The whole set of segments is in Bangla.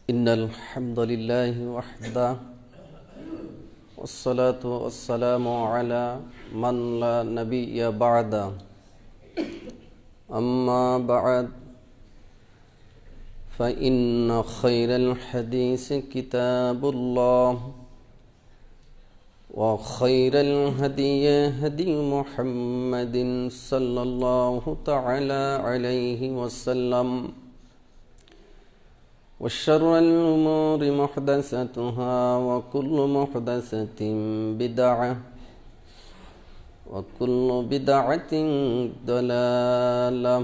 إن الحمد لله وحده والصلاة والسلام على من لا نبي بعده أما بعد فإن خير الحديث كتاب الله وخير الهدي هدي محمد صلى الله تعالى عليه وسلم وشر الأمور محدثاتها وكل محدثة بدعة وكل بدعة ضلالة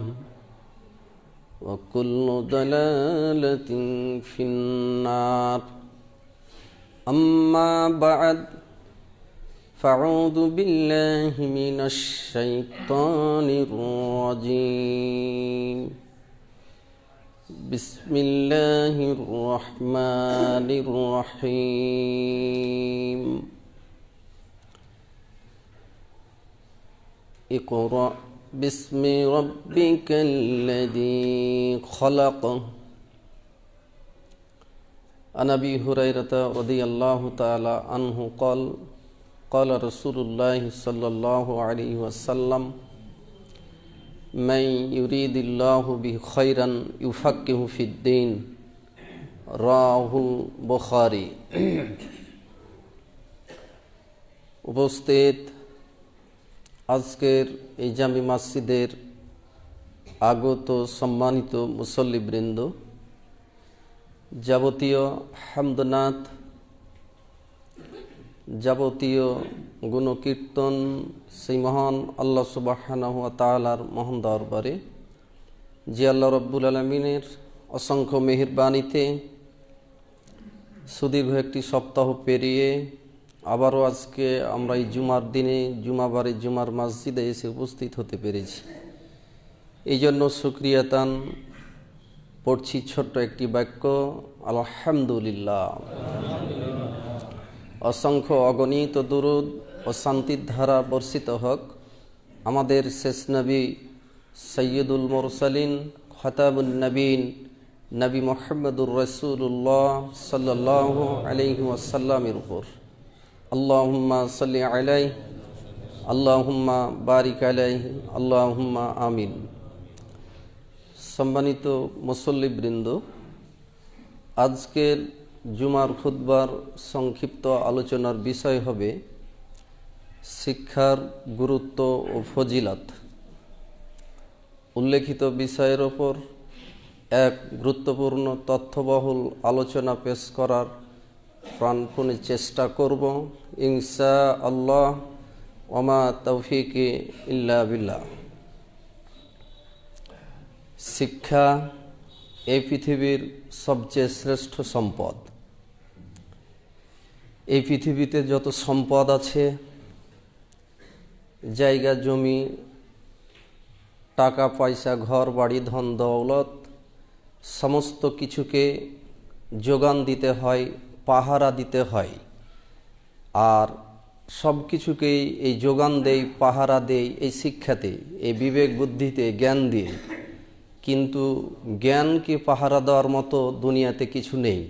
وكل ضلالة في النار أما بعد فأعوذ بالله من الشيطان الرجيم بسم الله الرحمن الرحيم اقرأ باسم ربك الذي خلق عن أبي هريرة رضي الله تعالى عنه قال قال رسول الله صلى الله عليه وسلم من يريد الله به خيرا يفقهه في الدين رواه البخاري। উপস্থিত আজকের এই জামি মসজিদের আগত সম্মানিত মুসল্লিবৃন্দ, যাবতীয় হামদনাথ, যাবতীয় গুণকীর্তন সেই মহান আল্লাহ সুবহানাহু ওয়া তাআলার মহান দরবারে, যে আল্লাহ রব্বুল আলামিনের অসংখ্য মেহেরবানিতে সুদীর্ঘ একটি সপ্তাহ পেরিয়ে আবারও আজকে আমরা এই জুমার দিনে জুমাবারে জুমার মসজিদে এসে উপস্থিত হতে পেরেছি। এই জন্য শুকরিয়াতান পড়ছি ছোট্ট একটি বাক্য, আলহামদুলিল্লাহ। অসংখ্য অগণিত দুরুদ ও শান্তির ধারা বর্ষিত হোক আমাদের শেষ নবী সৈয়দুল মুরসালিন খতামুন নবীন নবী মুহাম্মদুর রাসূলুল্লাহ সাল্লাল্লাহু আলাইহি ওয়াসাল্লামের উপর। আল্লাহুম্মা সাল্লি আলাইহি আল্লাহুম্মা বারিক আলাইহি আল্লাহুম্মা আমিন। সম্মানিত মুসল্লিবৃন্দ, আজকের জুমার খুতবার সংক্ষিপ্ত আলোচনার বিষয় হবে শিক্ষার গুরুত্ব ও ফজিলত। উল্লেখিত বিষয়ের ওপর এক গুরুত্বপূর্ণ তথ্যবহুল আলোচনা পেশ করার প্রাণপণে চেষ্টা করব ইনশাআল্লাহ। ওমা তৌফিকি ইল্লা বিল্লাহ। শিক্ষা এই পৃথিবীর সবচেয়ে শ্রেষ্ঠ সম্পদ। এই পৃথিবীতে যত সম্পদ আছে, জায়গা জমি, টাকা পয়সা, ঘর বাড়ি, ধন দৌলত, সমস্ত কিছুকে যোগান দিতে হয়, পাহারা দিতে হয়। আর সব কিছুকেই এই যোগান দেয়, পাহারা দেয় এই শিক্ষাতে, এই বিবেক বুদ্ধিতে, জ্ঞান দিয়ে। কিন্তু জ্ঞানকে পাহারা দেওয়ার মতো দুনিয়াতে কিছু নেই।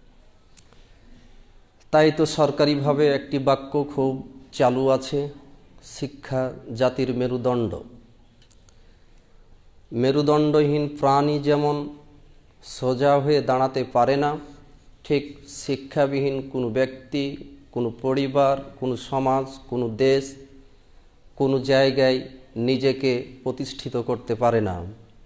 তাই তো সরকারিভাবে একটি বাক্য খুব চালু আছে, শিক্ষা জাতির মেরুদণ্ড। মেরুদণ্ডহীন প্রাণী যেমন সোজা হয়ে দাঁড়াতে পারে না, ঠিক শিক্ষাবিহীন কোনো ব্যক্তি, কোনো পরিবার, কোনো সমাজ, কোনো দেশ, কোনো জায়গায় নিজেকে প্রতিষ্ঠিত করতে পারে না।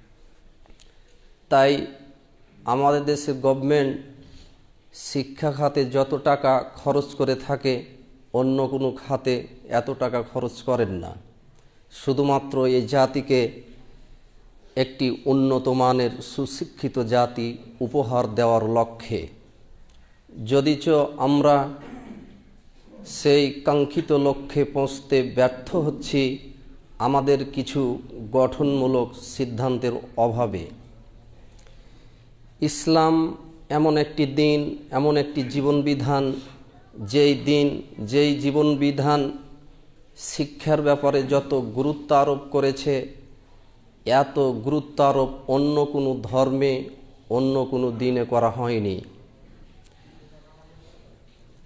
তাই আমাদের দেশের গভর্নমেন্ট শিক্ষা খাতে যত টাকা খরচ করে থাকে, অন্য কোনো খাতে এত টাকা খরচ করেন না, শুধুমাত্র এই জাতিকে একটি উন্নত মানের সুশিক্ষিত জাতি উপহার দেওয়ার লক্ষ্যে। যদিচ আমরা সেই কাঙ্ক্ষিত লক্ষ্যে পৌঁছতে ব্যর্থ হচ্ছি আমাদের কিছু গঠনমূলক সিদ্ধান্তের অভাবে। ইসলাম এমন একটি দিন, এমন একটি জীবনবিধান, যেই জীবনবিধান শিক্ষার ব্যাপারে যত গুরুত্ব আরোপ করেছে, এত গুরুত্ব আরোপ অন্য কোনো ধর্মে, অন্য কোনো দিনে করা হয়নি।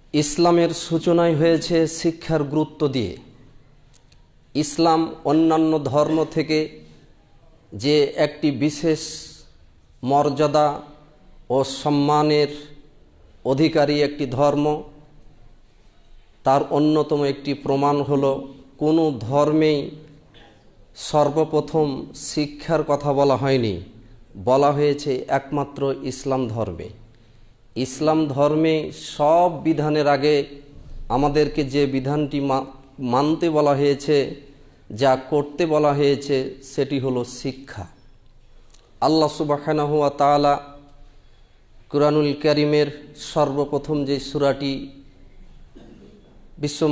ইসলামের সূচনাই হয়েছে শিক্ষার গুরুত্ব দিয়ে। ইসলাম অন্যান্য ধর্ম থেকে যে একটি বিশেষ মর্যাদা ও সম্মানের অধিকারী একটি ধর্ম, তার অন্যতম একটি প্রমাণ হলো কোনো ধর্মেই সর্বপ্রথম শিক্ষার কথা বলা হয়নি, বলা হয়েছে একমাত্র ইসলাম ধর্মে। ইসলাম ধর্মে সব বিধানের আগে আমাদেরকে যে বিধানটি মানতে বলা হয়েছে, যা করতে বলা হয়েছে, সেটি হলো শিক্ষা। আল্লাহ সুবহানাহু ওয়া তাআলা কুরআনুল কারীমের সর্বপ্রথম যে সূরাটি বিশ্ব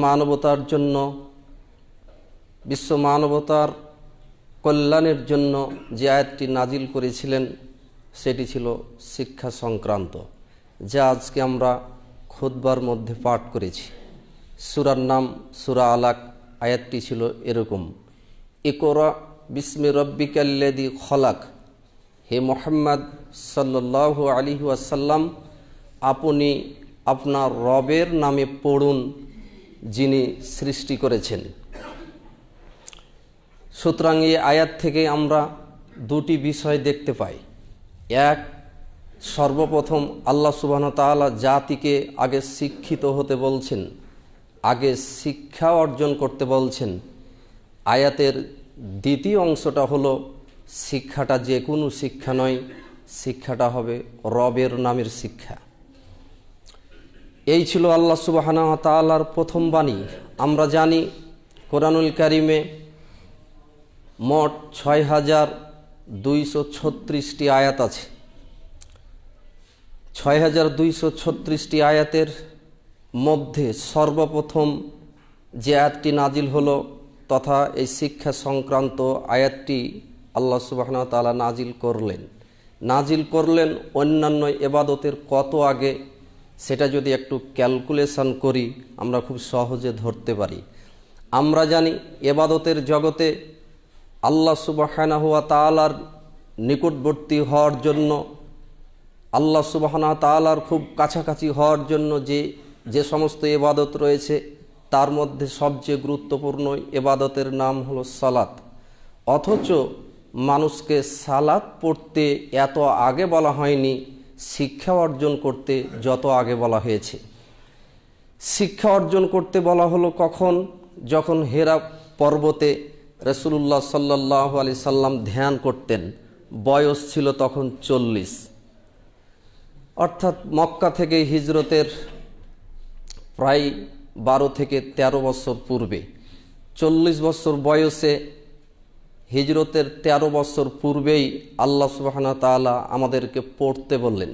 মানবতার কল্যাণের জন্য যে আয়াতটি নাজিল করেছিলেন, সেটি ছিল শিক্ষা সংক্রান্ত, যা আজকে আমরা খুতবার মধ্যে পাঠ করেছি। সূরার নাম সূরা আলাক। আয়াতটি ছিল এরকম: ইকরা বিসমি রব্বিকাল্লাযী খলাক। হে মুহাম্মদ সাল্লাল্লাহু আলাইহি ওয়াসাল্লাম, আপনি আপনার রবের নামে পড়ুন, যিনি সৃষ্টি করেছেন। সুতরাং এই আয়াত থেকে আমরা দুটি বিষয় দেখতে পাই। এক, সর্বপ্রথম আল্লাহ সুবহানাহু ওয়া তাআলা জাতিকে আগে শিক্ষিত হতে বলছেন, আগে শিক্ষা অর্জন করতে বলছেন। আয়াতের দ্বিতীয় অংশটা হলো শিক্ষাটা যে কোনো শিক্ষা নয়, শিক্ষাটা হবে রবের নামের শিক্ষা। এই ছিল আল্লাহ সুবহানাহু ওয়া তাআলার প্রথম বাণী। আমরা জানি কোরআনুল কারীমে মোট ৬,২৩৬টি আয়াত আছে। ৬,২৩৬টি আয়াতের মধ্যে সর্বপ্রথম যে আয়াতটি নাজিল হলো তথা এই শিক্ষা সংক্রান্ত আয়াতটি আল্লাহ সুবহানাহু ওয়া তাআলা নাজিল করলেন অন্যান্য ইবাদতের কত আগে, সেটা যদি একটু ক্যালকুলেশন করি আমরা খুব সহজে ধরতে পারি। আমরা জানি ইবাদতের জগতে আল্লাহ সুবহানাহু ওয়া তাআলার নিকটবর্তী হওয়ার জন্য, আল্লাহ সুবহানাহু ওয়া তাআলার খুব কাছাকাছি হওয়ার জন্য যে সমস্ত ইবাদত রয়েছে, তার মধ্যে সবচেয়ে গুরুত্বপূর্ণ ইবাদতের নাম হলো সালাত। অথচ মানুষকে সালাত পড়তে এত আগে বলা হয়নি, শিক্ষা অর্জন করতে যত আগে বলা হয়েছে। শিক্ষা অর্জন করতে বলা হলো কখন? যখন হেরা পর্বতে রাসূলুল্লাহ সাল্লাল্লাহু আলাইহি সাল্লাম ধ্যান করতেন, বয়স ছিল তখন 40, অর্থাৎ মক্কা থেকে হিজরতের প্রায় 12 থেকে 13 বছর পূর্বে। 40 বছর বয়সে হিজরতের 13 বছর পূর্বেই আল্লাহ সুবহানাহু ওয়া তাআলা আমাদেরকে পড়তে বললেন,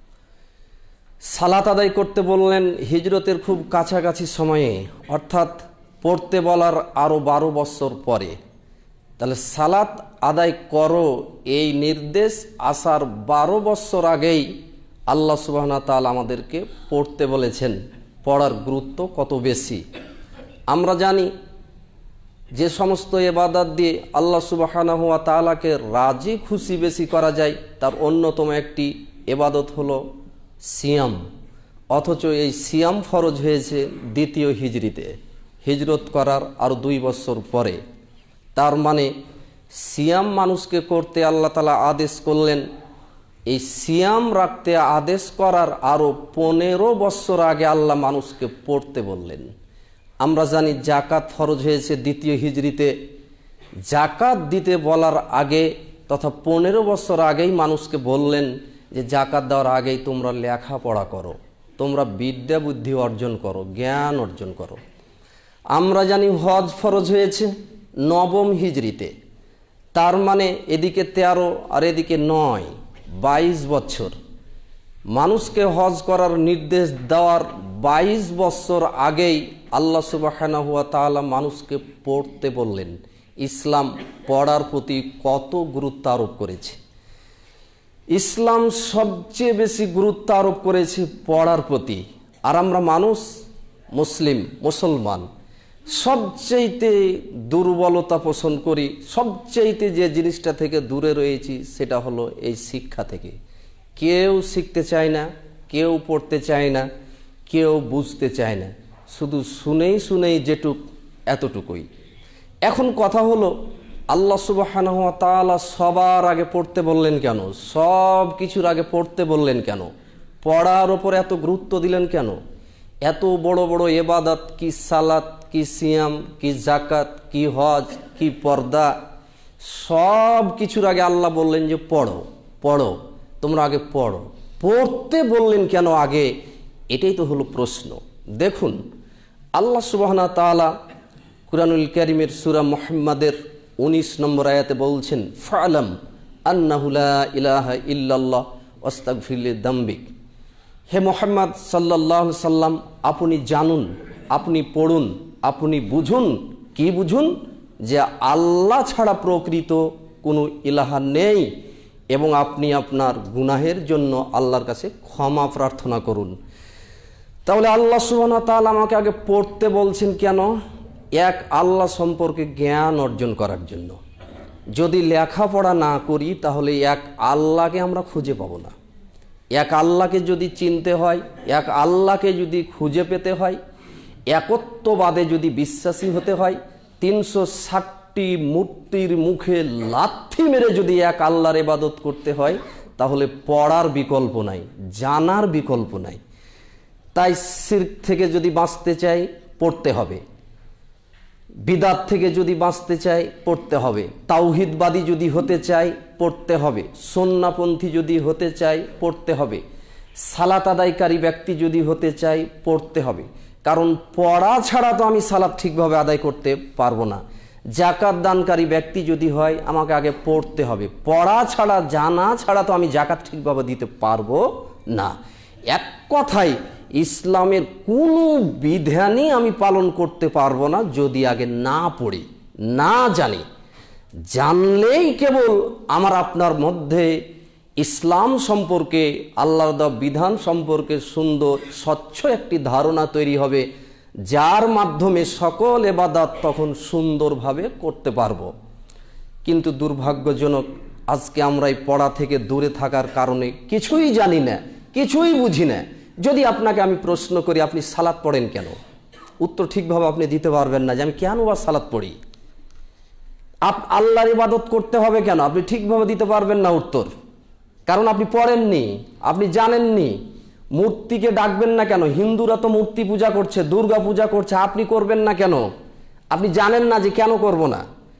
সালাত আদায় করতে বললেন হিজরতের খুব কাছাকাছি সময়ে, অর্থাৎ পড়তে বলার আরও 12 বছর পরে। তাহলে সালাত আদায় করো এই নির্দেশ আসার 12 বছর আগেই আল্লাহ সুবহানাহু ওয়া তাআলা আমাদেরকে পড়তে বলেছেন। পড়ার গুরুত্ব কত বেশি আমরা জানি। যে সমস্ত ইবাদত দিয়ে আল্লাহ সুবহানাহু ওয়া তাআলাকে রাজি খুশি বেশি করা যায়, তার অন্যতম একটি ইবাদত হলো সিয়াম। অথচ এই সিয়াম ফরজ হয়েছে দ্বিতীয় হিজরিতে, হিজরত করার আরও 2 বছর পরে। তার মানে সিয়াম মানুষকে করতে আল্লাহ তাআলা আদেশ করলেন, এই সিয়াম রাখতে আদেশ করার আরও 15 বছর আগে আল্লাহ মানুষকে পড়তে বললেন। আমরা জানি জাকাত ফরজ হয়েছে দ্বিতীয় হিজরিতে, জাকাত দিতে বলার আগে তথা 15 বছর আগেই মানুষকে বললেন যে জাকাত দেওয়ার আগেই তোমরা লেখাপড়া করো, তোমরা বিদ্যা বুদ্ধি অর্জন করো, জ্ঞান অর্জন করো। আমরা জানি হজ ফরজ হয়েছে 9ম হিজরিতে, তার মানে এদিকে 13 আর এদিকে 9, 22 বছর। মানুষকে হজ করার নির্দেশ দেওয়ার 22 বছর আগেই আল্লাহ সুবহানাহু ওয়া তাআলা মানুষকে পড়তে বললেন। ইসলাম পড়ার প্রতি কত গুরুত্ব আরোপ করেছে। ইসলাম সবচেয়ে বেশি গুরুত্ব আরোপ করেছে পড়ার প্রতি। আর আমরা মানুষ, মুসলমান, সবচেয়েতে দুর্বলতা পোষণ করি, সবচেয়েতে যে জিনিসটা থেকে দূরে রয়েছি সেটা হলো এই শিক্ষা থেকে। কেউ শিখতে চায় না, কেউ পড়তে চায় না, কেউ বুঝতে চায় না, শুধু শুনেই শুনেই এতটুকুই। এখন কথা হলো, আল্লাহ সুবহানাহু ওয়া তাআলা সবার আগে পড়তে বললেন কেন? সব কিছুর আগে পড়তে বললেন কেন? পড়ার ওপর এত গুরুত্ব দিলেন কেন? এত বড় বড় ইবাদত, কি সালাত, কি সিয়াম, কি জাকাত, কি হজ, কি পর্দা, সব কিছুর আগে আল্লাহ বললেন যে পড়ো পড়ো, তোমরা আগে পড়ো। পড়তে বললেন কেন আগে? এটাই তো হলো প্রশ্ন। দেখুন, আল্লাহ সুবহানাহু ওয়া তাআলা কুরআনুল কারীমের সূরা মুহাম্মাদের 19 নম্বর আয়াতে বলছেন, ফা'লাম আন্নাহু লা ইলাহা ইল্লাল্লাহ ওয়াস্তাগফির লিযামবিক। হে মুহাম্মদ সাল্লাল্লাহু আলাইহি সাল্লাম, আপনি জানুন, আপনি পড়ুন, আপনি বুঝুন। কি বুঝুন? যে আল্লাহ ছাড়া প্রকৃত কোনো ইলাহা নেই, এবং আপনি আপনার গুনাহের জন্য আল্লাহর কাছে ক্ষমা প্রার্থনা করুন। তাহলে আল্লাহ সুবহানাহু ওয়া তাআলা আমাকে আগে পড়তে বলছেন কেন? এক, আল্লাহ সম্পর্কে জ্ঞান অর্জন করার জন্য। যদি লেখাপড়া না করি তাহলে এক আল্লাহকে আমরা খুঁজে পাবো না। এক আল্লাহকে যদি চিনতে হয়, এক আল্লাহকে যদি খুঁজে পেতে হয়, একত্ববাদে যদি বিশ্বাসী হতে হয়, 360টি মূর্তির মুখে লাথি মেরে যদি এক আল্লাহর ইবাদত করতে হয়, তাহলে পড়ার বিকল্প নাই, জানার বিকল্প নাই। তাই শিরক থেকে যদি বাঁচতে চাই পড়তে হবে, বিদাত থেকে যদি বাঁচতে চাই পড়তে হবে, তাওহীদবাদী যদি হতে চাই পড়তে হবে, সুন্নাহপন্থী যদি হতে চাই পড়তে হবে, সালাত আদায়কারী ব্যক্তি যদি হতে চাই পড়তে হবে। কারণ পড়া ছাড়া তো আমি সালাত ঠিকভাবে আদায় করতে পারবো না। জাকাত দানকারী ব্যক্তি যদি হয়, আমাকে আগে পড়তে হবে। পড়া ছাড়া, জানা ছাড়া তো আমি জাকাত ঠিকভাবে দিতে পারবো না। এক কথায় ইসলামের কোনো বিধানই আমি পালন করতে পারবো না যদি আগে না পড়ি, না জানি। জানলেই কেবল আমার আপনার মধ্যে ইসলাম সম্পর্কে, আল্লাহর দেওয়া বিধান সম্পর্কে সুন্দর স্বচ্ছ একটি ধারণা তৈরি হবে, যার মাধ্যমে সকল ইবাদত তখন সুন্দরভাবে করতে পারবো। কিন্তু দুর্ভাগ্যজনক, আজকে আমরা এই পড়া থেকে দূরে থাকার কারণে কিছুই জানি না, কিছুই বুঝি না। যদি আপনাকে আমি প্রশ্ন করি, আপনি সালাত পড়েন কেন? উত্তর ঠিকভাবে আপনি দিতে পারবেন না যে আমি কেন বা সালাত পড়ি। আল্লাহর ইবাদত করতে হবে কেন? আপনি ঠিকভাবে দিতে পারবেন না উত্তর, কারণ আপনি পড়েননি, আপনি জানেননি। মূর্তিকে ডাকবেন না কেন? হিন্দুরা তো মূর্তি পূজা করছে, দুর্গা পূজা করছে, আপনি করবেন না কেন? আপনি জানেন না যে কেন করব না।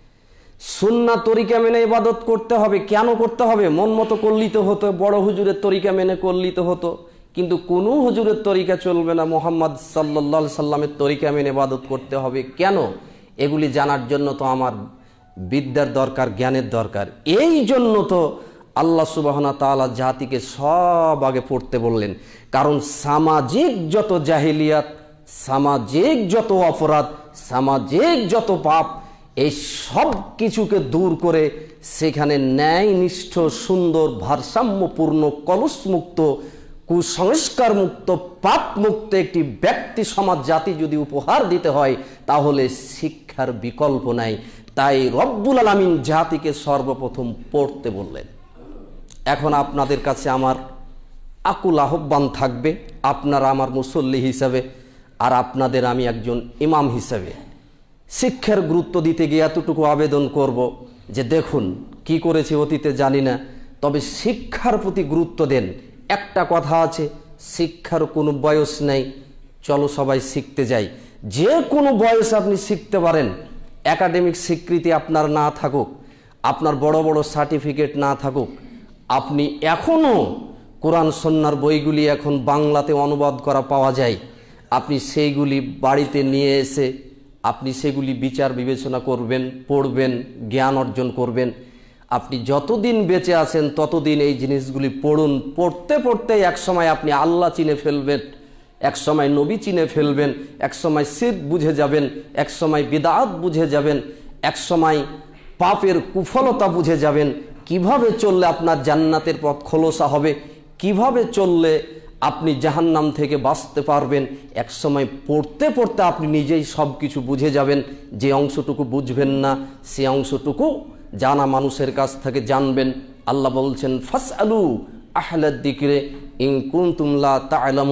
সুন্নাহ তরিকা মেনে ইবাদত করতে হবে, কেন করতে হবে? মন মতো করলেই তো হতো, বড় হুজুরের তরিকা মেনে করলেই তো হতো। কিন্তু কোনো হুজুরের তরিকা চলবে না, মুহাম্মদ সাল্লাল্লাহু আলাইহি সাল্লামের তরিকা মেনে ইবাদত করতে হবে। কেন? এগুলি জানার জন্য তো আমার বিদ্যার দরকার, জ্ঞানের দরকার। এই জন্য তো আল্লাহ সুবহানাহু ওয়া তাআলা জাতিকে সব আগে পড়তে বললেন। কারণ সামাজিক যত জাহিলিয়াত, সামাজিক যত অপরাধ, সামাজিক যত পাপ, এই সব কিছুকে দূর করে সেখানে ন্যায়নিষ্ঠ, সুন্দর, ভারসাম্যপূর্ণ, কলুষমুক্ত, কুসংস্কার মুক্ত, পাপ মুক্ত একটি ব্যক্তি সমাজ জাতি যদি উপহার দিতে হয়, তাহলে শিক্ষার বিকল্প নাই। তাই রব্বুল আলামিন জাতিকে সর্বপ্রথম পড়তে বললেন। এখন আপনাদের কাছে আমার আকুল আহ্বান থাকবে, আপনারা আমার মুসল্লি হিসাবে আর আপনাদের আমি একজন ইমাম হিসাবে শিক্ষার গুরুত্ব দিতে গিয়ে এতটুকু আবেদন করব যে দেখুন, কি করেছি অতীতে জানি না, তবে শিক্ষার প্রতি গুরুত্ব দেন। একটা কথা আছে, শিক্ষার কোনো বয়স নেই, চলো সবাই শিখতে যাই। যে কোনো বয়স আপনি শিখতে পারেন। একাডেমিক স্বীকৃতি আপনার না থাকুক, আপনার বড় বড় সার্টিফিকেট না থাকুক, আপনি এখনও কোরআন সুন্নাহর বইগুলি এখন বাংলাতে অনুবাদ করা পাওয়া যায়, আপনি সেইগুলি বাড়িতে নিয়ে এসে আপনি সেগুলি বিচার বিবেচনা করবেন, পড়বেন, জ্ঞান অর্জন করবেন। আপনি যতদিন বেঁচে আছেন ততদিন এই জিনিসগুলি পড়ুন। পড়তে পড়তে একসময় আপনি আল্লাহ চিনে ফেলবেন, একসময় নবী চিনে ফেলবেন, একসময় শিরক বুঝে যাবেন, একসময় বিদআত বুঝে যাবেন, একসময় পাপের কুফলতা বুঝে যাবেন। কিভাবে চললে আপনার জান্নাতের পথ খোলসা হবে, কিভাবে চললে আপনি জাহান্নাম থেকে বাঁচতে পারবেন, একসময় পড়তে পড়তে আপনি নিজেই সব কিছু বুঝে যাবেন। যে অংশটুকু বুঝবেন না সে অংশটুকু জানা মানুষের কাছ থেকে জানবেন। আল্লাহ বলছেন, ফাসআলু আহলাদ যিকরি ইন কুনতুম লা তা'লামুন,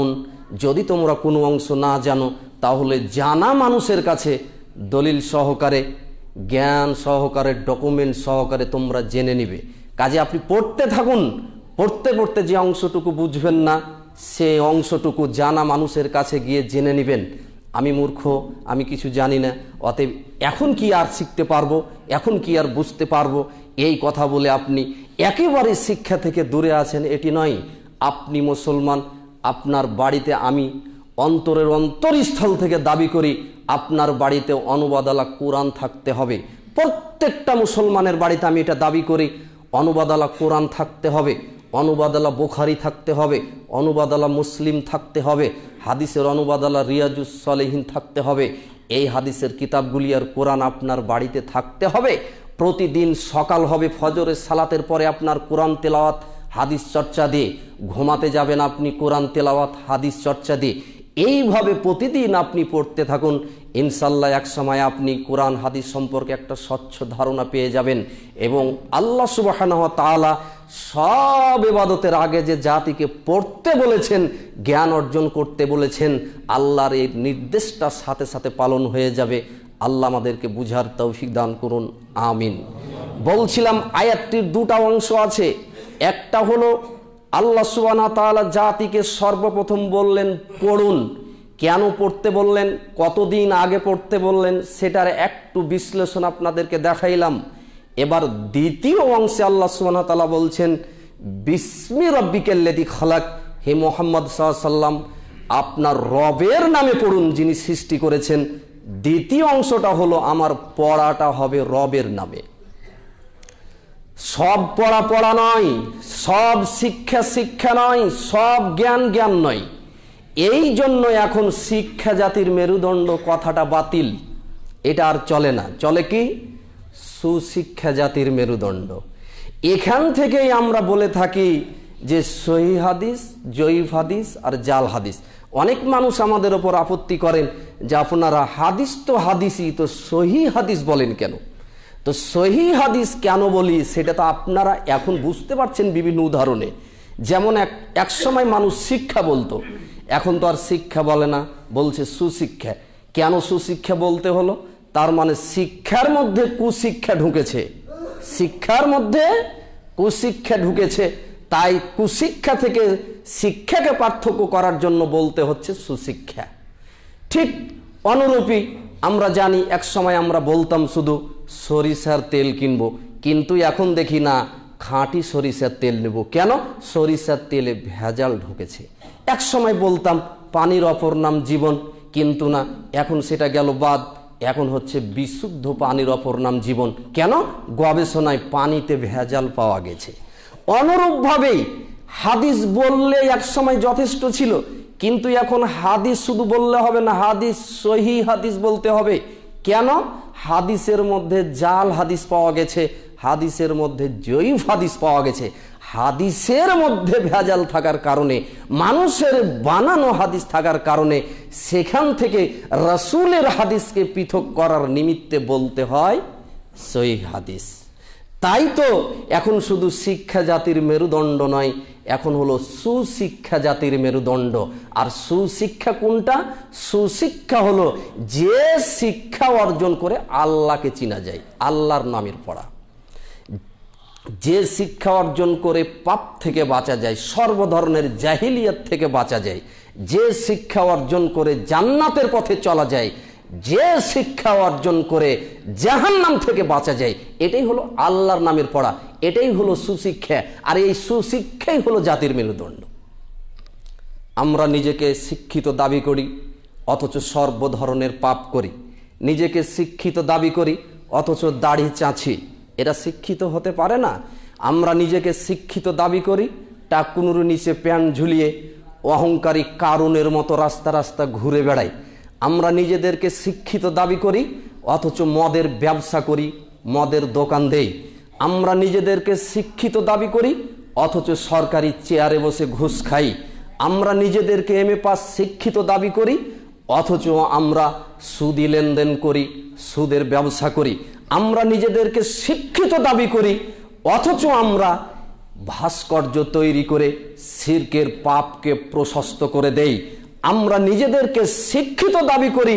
যদি তোমরা কোনো অংশ না জানো তাহলে জানা মানুষের কাছে দলিল সহকারে, জ্ঞান সহকারে, ডকুমেন্ট সহকারে তোমরা জেনে নিবে। কাজে আপনি পড়তে থাকুন, পড়তে পড়তে যে অংশটুকু বুঝবেন না সে অংশটুকু জানা মানুষের কাছে গিয়ে জেনে নেবেন। আমি মূর্খ, আমি কিছু জানি না, অতএব এখন কি আর শিখতে পারবো, এখন কি আর বুঝতে পারবো, এই কথা বলে আপনি একেবারে শিক্ষা থেকে দূরে আছেন এটি নয়। আপনি মুসলমান, আপনার বাড়িতে আমি অন্তরের অন্তরস্থল থেকে দাবি করি আপনার বাড়িতে অনুবাদালা কোরআন থাকতে হবে। প্রত্যেকটা মুসলমানের বাড়িতে আমি এটা দাবি করি অনুবাদালা কোরআন থাকতে হবে, অনুবাদালা বুখারী থাকতে হবে, অনুবাদালা মুসলিম থাকতে হবে, হাদিসের অনুবাদালা রিয়াজুস সালেহিন থাকতে হবে। এই হাদিসের কিতাবগুলি আর কোরআন আপনার বাড়িতে থাকতে হবে। প্রতিদিন সকাল হবে ফজরের সালাতের পরে আপনার কোরআন তেলাওয়াত হাদিস চর্চা দিয়ে, ঘুমাতে যাবেন আপনি কোরআন তেলাওয়াত হাদিস চর্চা দিয়ে। এইভাবে প্রতিদিন আপনি পড়তে থাকুন, ইনশাল্লাহ এক সময় আপনি কোরআন হাদিস সম্পর্কে একটা স্বচ্ছ ধারণা পেয়ে যাবেন। এবং আল্লাহ সুবহানাহু ওয়া তাআলা সব ইবাদতের আগে যে জাতিকে পড়তে বলেছেন, জ্ঞান অর্জন করতে বলেছেন, আল্লাহর এই নির্দেশটা সাথে সাথে পালন হয়ে যাবে। আল্লাহ আমাদেরকে বুঝার তৌফিক দান করুন, আমিন। বলছিলাম আয়াতটির দুটা অংশ আছে। একটা হলো আল্লাহ সুবহানাহু ওয়া তাআলা জাতিকে সর্বপ্রথম বললেন পড়ুন। কেন পড়তে বললেন, কতদিন আগে পড়তে বললেন, সেটার একটু বিশ্লেষণ আপনাদেরকে দেখাইলাম। এবার দ্বিতীয় অংশে আল্লাহ সুবহানাহু ওয়া তাআলা বলছেন বিসমি রাব্বিকাল্লাযী খালাক, হে মুহাম্মদ সাল্লাল্লাহু আলাইহি ওয়াসাল্লাম আপনার রবের নামে পড়ুন যিনি সৃষ্টি করেছেন। দ্বিতীয় অংশটা হলো আমার পড়াটা হবে রবের নামে। সব পড়া পড়া নয়, সব শিক্ষা শিক্ষা নয়, সব জ্ঞান জ্ঞান নয়। এই জন্য এখন শিক্ষা জাতির মেরুদণ্ড কথাটা বাতিল, এটা আর চলে না। চলে কি? সুশিক্ষা জাতির মেরুদণ্ড। এখান থেকেই আমরা বলে থাকি যে সহিহ হাদিস, জয়ীফ হাদিস আর জাল হাদিস। অনেক মানুষ আমাদের ওপর আপত্তি করেন যে আপনারা হাদিস তো হাদিসই, তো সহিহ হাদিস বলেন কেন? তো সহিহ হাদিস কেন বলি সেটা তো আপনারা এখন বুঝতে পারছেন বিভিন্ন উদাহরণে। যেমন এক সময় মানুষ শিক্ষা বলতো, এখন তো আর শিক্ষা বলে না, বলছে সুশিক্ষা। কেন সুশিক্ষা বলতে হলো? তার মানে শিক্ষার মধ্যে কুশিক্ষা ঢুকেছে, শিক্ষার মধ্যে কুশিক্ষা ঢুকেছে, তাই কুশিক্ষা থেকে শিক্ষাকে পার্থক্য করার জন্য বলতে হচ্ছে সুশিক্ষা। ঠিক অনুরূপী আমরা জানি এক সময় আমরা বলতাম শুধু সরিষার তেল কিনবো, কিন্তু এখন দেখি না খাঁটি সরিষার তেল নেব। কেন? সরিষার তেলে ভেজাল ঢুকেছে। এক সময় বলতাম পানির অপর নাম জীবন, কিন্তু না, এখন সেটা গেল বাদ। এখন হচ্ছে বিশুদ্ধ পানির অপর নাম জীবন। কেন? গবেষণায় পানিতে ভেজাল পাওয়া গেছে। অনুরূপভাবেই হাদিস বললে এক সময় যথেষ্ট ছিল, কিন্তু এখন হাদিস শুধু বললে হবে না, হাদিস সহিহ হাদিস বলতে হবে। কেন? হাদিসের মধ্যে জাল হাদিস পাওয়া গেছে, হাদিসের মধ্যে জয়ীফ হাদিস পাওয়া গেছে। হাদিসের মধ্যে ভেজাল থাকার কারণে, মানুষের বানানো হাদিস থাকার কারণে সেখান থেকে রাসূলের হাদিসকে পৃথক করার নিমিত্তে বলতে হয় সহিহ হাদিস। তাই তো এখন শুধু শিক্ষা জাতির মেরুদণ্ড নয়, এখন হলো সুশিক্ষা জাতির মেরুদণ্ড। আর সুশিক্ষা কোনটা? সুশিক্ষা হলো যে শিক্ষা অর্জন করে আল্লাহকে চিনা যায়, আল্লাহর নামের পড়া। যে শিক্ষা অর্জন করে পাপ থেকে বাঁচা যায়, সর্বধরনের জাহিলিয়াত থেকে বাঁচা যায়, যে শিক্ষা অর্জন করে জান্নাতের পথে চলা যায়, যে শিক্ষা অর্জন করে জাহান্নাম থেকে বাঁচা যায়, এটাই হলো আল্লাহর নামের পড়া, এটাই হলো সুশিক্ষা। আর এই সুশিক্ষাই হলো জাতির মেরুদণ্ড। আমরা নিজেকে শিক্ষিত দাবি করি অথচ সর্বধরনের পাপ করি, নিজেকে শিক্ষিত দাবি করি অথচ দাড়ি চাঁছি, এরা শিক্ষিত হতে পারে না। আমরা নিজেকে শিক্ষিত দাবি করি, টাকুনুর নিচে প্যান্ট ঝুলিয়ে অহংকারী কারুনের মতো রাস্তা রাস্তা ঘুরে বেড়াই। আমরা নিজেদেরকে শিক্ষিত দাবি করি অথচ মদের ব্যবসা করি, মদের দোকান দেই। আমরা নিজেদেরকে শিক্ষিত দাবি করি অথচ সরকারি চেয়ারে বসে ঘুষ খাই। আমরা নিজেদেরকে এমএ পাস শিক্ষিত দাবি করি অথচ আমরা সুদি লেনদেন করি, সুদের ব্যবসা করি। আমরা নিজেদেরকে শিক্ষিত দাবি করি অথচ আমরা ভাস্কর্য তৈরি করে শিরকের পাপকে প্রশস্ত করে দেই। আমরা নিজেদেরকে শিক্ষিত দাবি করি,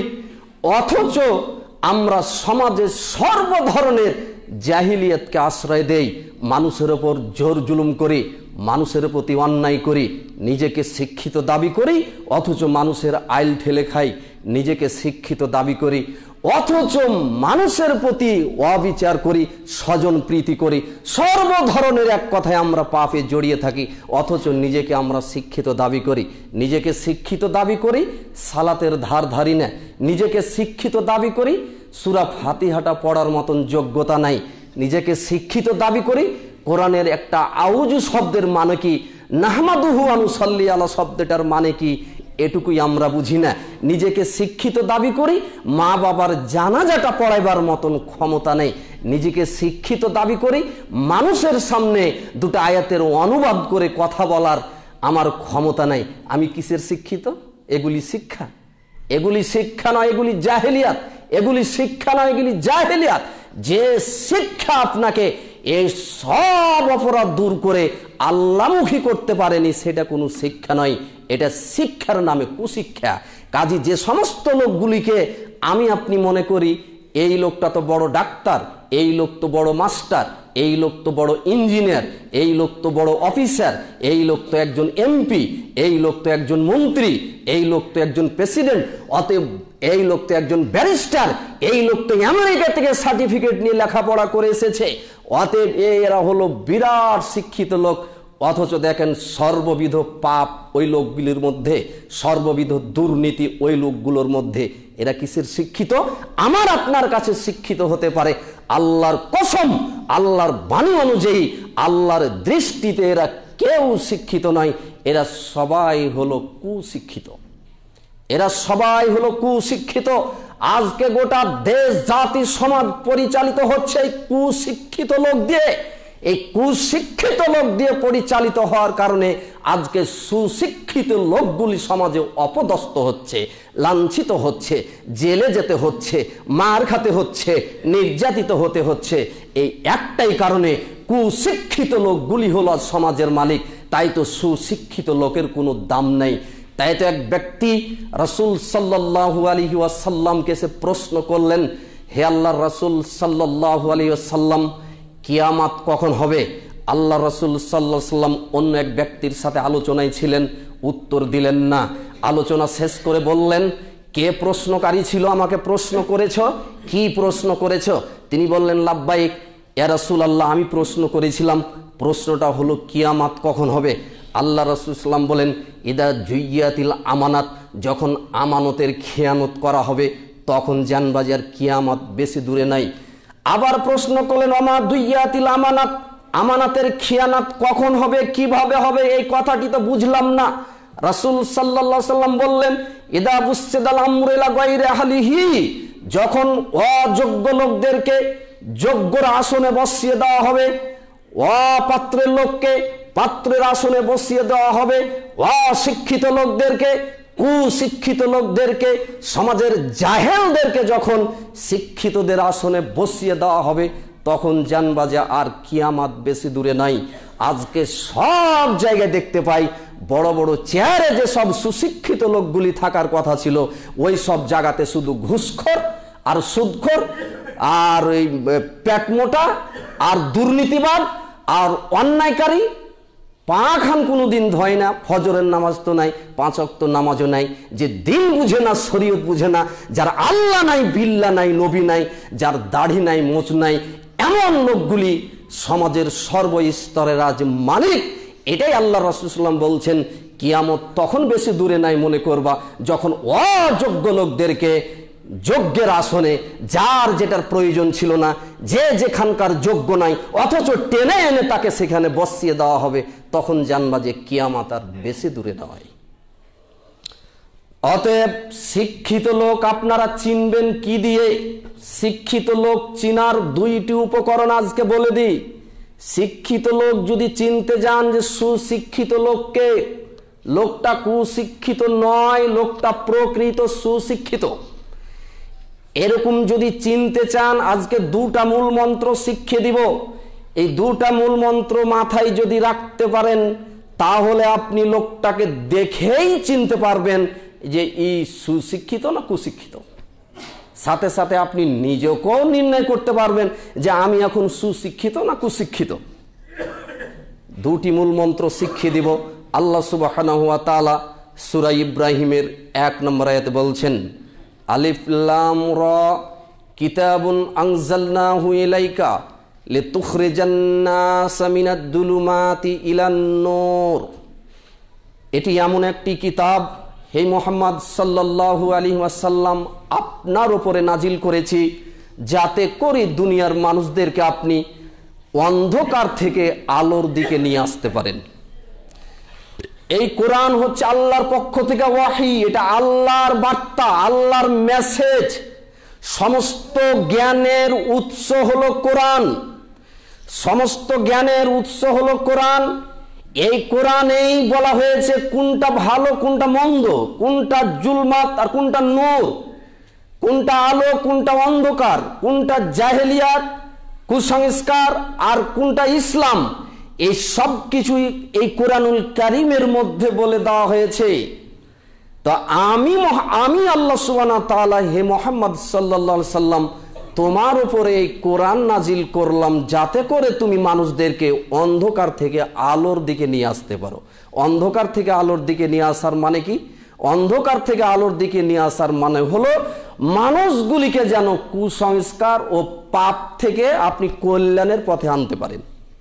অথচ আমরা সমাজে সর্ব ধরনের জাহিলিয়াতকে আশ্রয় দেই, মানুষের ওপর জোর জুলুম করি, মানুষের প্রতি অন্যায় করি, নিজেকে শিক্ষিত দাবি করি, অথচ মানুষের আইল ঠেলে খাই, নিজেকে শিক্ষিত দাবি করি, অথচ মানুষের প্রতি অবিচার করি, স্বজন প্রীতি করি, সর্ব ধরনের এক কথায় আমরা পাপে জড়িয়ে থাকি, অথচ নিজেকে আমরা শিক্ষিত দাবি করি। নিজেকে শিক্ষিত দাবি করি, সালাতের ধার ধারি না, নিজেকে শিক্ষিত দাবি করি, সূরা ফাতিহাটা পড়ার মতন যোগ্যতা নাই, নিজেকে শিক্ষিত দাবি করি, কোরআনের একটা আউযু শব্দের মানে কি, নাহমাদুহু ওয়া নুসাল্লি আলা শব্দটার মানে কি, এটুকুই আমরা বুঝি না। নিজেকে শিক্ষিত দাবি করি, মা বাবার জানাজাটা পড়াইবার মতন ক্ষমতা নেই। নিজেকে শিক্ষিত দাবি করি, মানুষের সামনে দুটো আয়াতের অনুবাদ করে কথা বলার আমার ক্ষমতা নাই। আমি কিসের শিক্ষিত? এগুলি শিক্ষা? এগুলি শিক্ষা নয়, এগুলি জাহেলিয়াত। এগুলি শিক্ষা নয়, এগুলি জাহেলিয়াত। যে শিক্ষা আপনাকে এই সব অপরাধ দূর করে আল্লাহমুখী করতে পারেনি, সেটা কোনো শিক্ষা নয়, এটা শিক্ষার নামে কুশিক্ষা। কাজী যে সমস্ত লোকগুলিকে আমি আপনি মনে করি এই লোকটা তো বড় ডাক্তার, এই লোক তো বড় মাস্টার, এই লোক তো বড় ইঞ্জিনিয়ার, এই লোক তো বড় অফিসার, এই লোক তো একজন এমপি, এই লোক তো একজন মন্ত্রী, এই লোক তো একজন প্রেসিডেন্ট, অতএব এই লোক তো একজন ব্যারিস্টার, এই লোক তো আমেরিকা থেকে সার্টিফিকেট নিয়ে লেখাপড়া করে এসেছে, অতএব এরা হলো বিরাট শিক্ষিত লোক। অথচ দেখেন সর্ববিধ পাপ ওই লোকগুলির মধ্যে, সর্ববিধ দুর্নীতি ওই লোকগুলোর মধ্যে। এরা কিসের শিক্ষিত? আমার আপনার কাছে শিক্ষিত হতে পারে, আল্লাহর কসম, আল্লাহর বাণী অনুযায়ী, আল্লাহর দৃষ্টিতে এরা কেউ শিক্ষিত নয়। এরা সবাই হলো কুশিক্ষিত, এরা সবাই হলো কুশিক্ষিত। আজকে গোটা দেশ জাতি সমাজ পরিচালিত হচ্ছে এই কুশিক্ষিত লোক দিয়ে। এই কুশিক্ষিত লোক দিয়ে পরিচালিত হওয়ার কারণে আজকে সুশিক্ষিত লোকগুলি সমাজে অপদস্থ হচ্ছে, লাঞ্ছিত হচ্ছে, জেলে যেতে হচ্ছে, মার খেতে হচ্ছে, নির্যাতিত হতে হচ্ছে। এই একটাই কারণে, কুশিক্ষিত লোকগুলি হলো সমাজের মালিক। তাই তো সুশিক্ষিত লোকের কোনো দাম নেই। তাই তো এক ব্যক্তি রাসূল সাল্লাল্লাহু আলাইহি ওয়াসাল্লামকে এসে প্রশ্ন করলেন, হে আল্লাহর রাসূল সাল্লাল্লাহু আলাইহি ওয়াসাল্লাম, কিয়ামত কখন হবে? আল্লাহ রাসূল সাল্লাল্লাহু আলাইহি ওয়াসাল্লাম অন্য এক ব্যক্তির সাথে আলোচনায় ছিলেন, উত্তর দিলেন না। আলোচনা শেষ করে বললেন, কে প্রশ্নকারী ছিল? আমাকে প্রশ্ন করেছ, কি প্রশ্ন করেছ? তিনি বললেন, লাব্বাইক ইয়া রাসূলুল্লাহ, আমি প্রশ্ন করেছিলাম, প্রশ্নটা হলো কিয়ামত কখন হবে? আল্লাহ রাসূল সাল্লাল্লাহু আলাইহি ওয়াসাল্লাম বলেন, ইদা জুইয়াতিল আমানাত, যখন আমানতের খেয়ানত করা হবে তখন জানবাজি আর কিয়ামত বেশি দূরে নাই। আবার প্রশ্ন করলেন, ওমা দুইয়াতিল আমানাত, আমানাতের খিয়ানাত কখন হবে, কিভাবে হবে? এই কথাটি তো বুঝলাম না। রাসূল সাল্লাল্লাহু আলাইহি ওয়াসাল্লাম বললেন, ইদা বুসিদাল আমরু ইলা গায়রি আহলিহি, যখন অযোগ্য লোকদেরকে যোগ্যর আসনে বসিয়ে দেওয়া হবে, অপাত্রের লোককে পাত্রের আসনে বসিয়ে দেওয়া হবে, অশিক্ষিত লোকদেরকে, কুশিক্ষিত লোকদেরকে, সমাজের জাহেলদেরকে যখন শিক্ষিতদের আসনে বসিয়ে দেওয়া হবে, তখন জানবা যে আর কিয়ামত বেশি দূরে নাই। আজকে সব জায়গায় দেখতে পাই বড় বড় চেয়ারে যে সব সুশিক্ষিত লোকগুলি থাকার কথা ছিল, ওই সব জায়গাতে শুধু ঘুষখোর আর সুদখোর আর ওই পেটমোটা আর দুর্নীতিবাদ আর অন্যায়কারী। পা খান কোনো দিন ধয় না, ফজরের নামাজ তো নাই, 5 ওয়াক্ত নামাজও নাই, যে দিন বুঝে না, শরীয়ত বুঝে না, যার আল্লাহ নাই, বিল্লাহ নাই, নবী নাই, যার দাড়ি নাই, মোচ নাই, এমন লোকগুলি সমাজের সর্বস্তরের আজ মালিক। এটাই আল্লাহ রাসূল সাল্লাল্লাহু আলাইহি ওয়াসাল্লাম বলছেন, কিয়ামত তখন বেশি দূরে নাই মনে করবা, যখন অযোগ্য লোকদেরকে যোগ্যের আসনে, যার যেটার প্রয়োজন ছিল না, যে যেখানকার যোগ্য নাই, অথচ টেনে এনে তাকে সেখানে বসিয়ে দেওয়া হবে, তখন জানবা যে কিয়ামত আর বেশি দূরে নয়। অতএব শিক্ষিত লোক আপনারা চিনবেন কি দিয়ে? শিক্ষিত লোক চিনার 2টি উপকরণ আজকে বলে দিই। শিক্ষিত লোক যদি চিনতে যান যে সুশিক্ষিত লোককে, লোকটা কুশিক্ষিত নয়, লোকটা প্রকৃত সুশিক্ষিত, এরকম যদি চিনতে চান, আজকে 2টা মূল মন্ত্র শিখিয়ে দিব। এই 2টা মূল মন্ত্র মাথায় যদি রাখতে পারেন, তাহলে আপনি লোকটাকে দেখেই চিনতে পারবেন যে ই সুশিক্ষিত না কুশিক্ষিত। সাথে সাথে আপনি নিজেকেও নির্ণয় করতে পারবেন যে আমি এখন সুশিক্ষিত না কুশিক্ষিত। দুটি মূল মন্ত্র শিখিয়ে দিব। আল্লাহ সুবহানাহু ওয়া তাআলা সূরা ইব্রাহিমের 1 নম্বর আয়াতে বলছেন, আলিফ লাম রা কিতাবুন আনজালনাহু ইলাইকা লিতুখরিজান নাসা মিনাদ দুলুমাতি ইলান নূর। এটি এমন একটি কিতাব হে মুহাম্মদ সাল্লাল্লাহু আলাইহি ওয়াসাল্লাম আপনার উপরে নাজিল করেছি, যাতে করে দুনিয়ার মানুষদেরকে আপনি অন্ধকার থেকে আলোর দিকে নিয়ে আসতে পারেন। এই কোরআন হচ্ছে আল্লাহর পক্ষ থেকে ওয়াহি, এটা আল্লাহর বার্তা, আল্লাহর মেসেজ। সমস্ত জ্ঞানের উৎস হলো কোরআন, সমস্ত জ্ঞানের উৎস হলো কোরআন। এই কোরআনেই বলা হয়েছে কোনটা ভালো কোনটা মন্দ, কোনটা জুলমাত আর কোনটা নূর, কোনটা আলো কোনটা অন্ধকার, কোনটা জাহেলিয়াত কুসংস্কার আর কোনটা ইসলাম। এই সব কিছুই এই কোরআনুল কারীমের মধ্যে বলে দেওয়া হয়েছে। তো আমি আল্লাহ সুবহানাহু ওয়া তাআলা হে মুহাম্মদ সাল্লাল্লাহু আলাইহি সাল্লাম তোমার উপরে এই কোরআন নাজিল করলাম, যাতে করে তুমি মানুষদেরকে অন্ধকার থেকে আলোর দিকে নিয়ে আসতে পারো। অন্ধকার থেকে আলোর দিকে নিয়ে আসার মানে কি? অন্ধকার থেকে আলোর দিকে নিয়ে আসার মানে হলো মানুষগুলিকে যেন কুসংস্কার ও পাপ থেকে আপনি কল্যাণের পথে আনতে পারেন।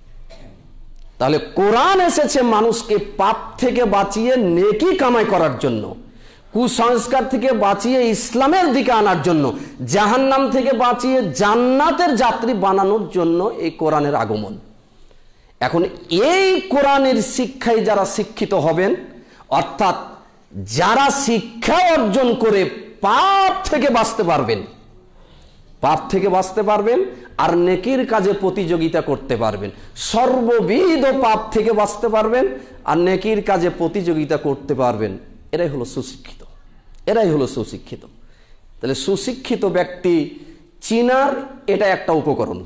তাহলে কোরআন এসেছে মানুষকে পাপ থেকে বাঁচিয়ে নেকি কামাই করার জন্য, কুসংস্কার থেকে বাঁচিয়ে ইসলামের দিকে আনার জন্য, জাহান্নাম থেকে বাঁচিয়ে জান্নাতের যাত্রী বানানোর জন্য এই কোরআনের আগমন। এখন এই কোরআনের শিক্ষায় যারা শিক্ষিত হবেন, অর্থাৎ যারা শিক্ষা অর্জন করে পাপ থেকে বাঁচতে পারবেন, পাপ থেকে বাঁচতে পারবেন আর নেকির কাজে প্রতিযোগিতা করতে পারবেন, সর্ববিধ পাপ থেকে বাঁচতে পারবেন আর নেকির কাজে প্রতিযোগিতা করতে পারবেন, এরাই হলো সুশিক্ষিত, এরাই হলো সুশিক্ষিত। তাহলে সুশিক্ষিত ব্যক্তি চিনার এটা একটা উপকরণ,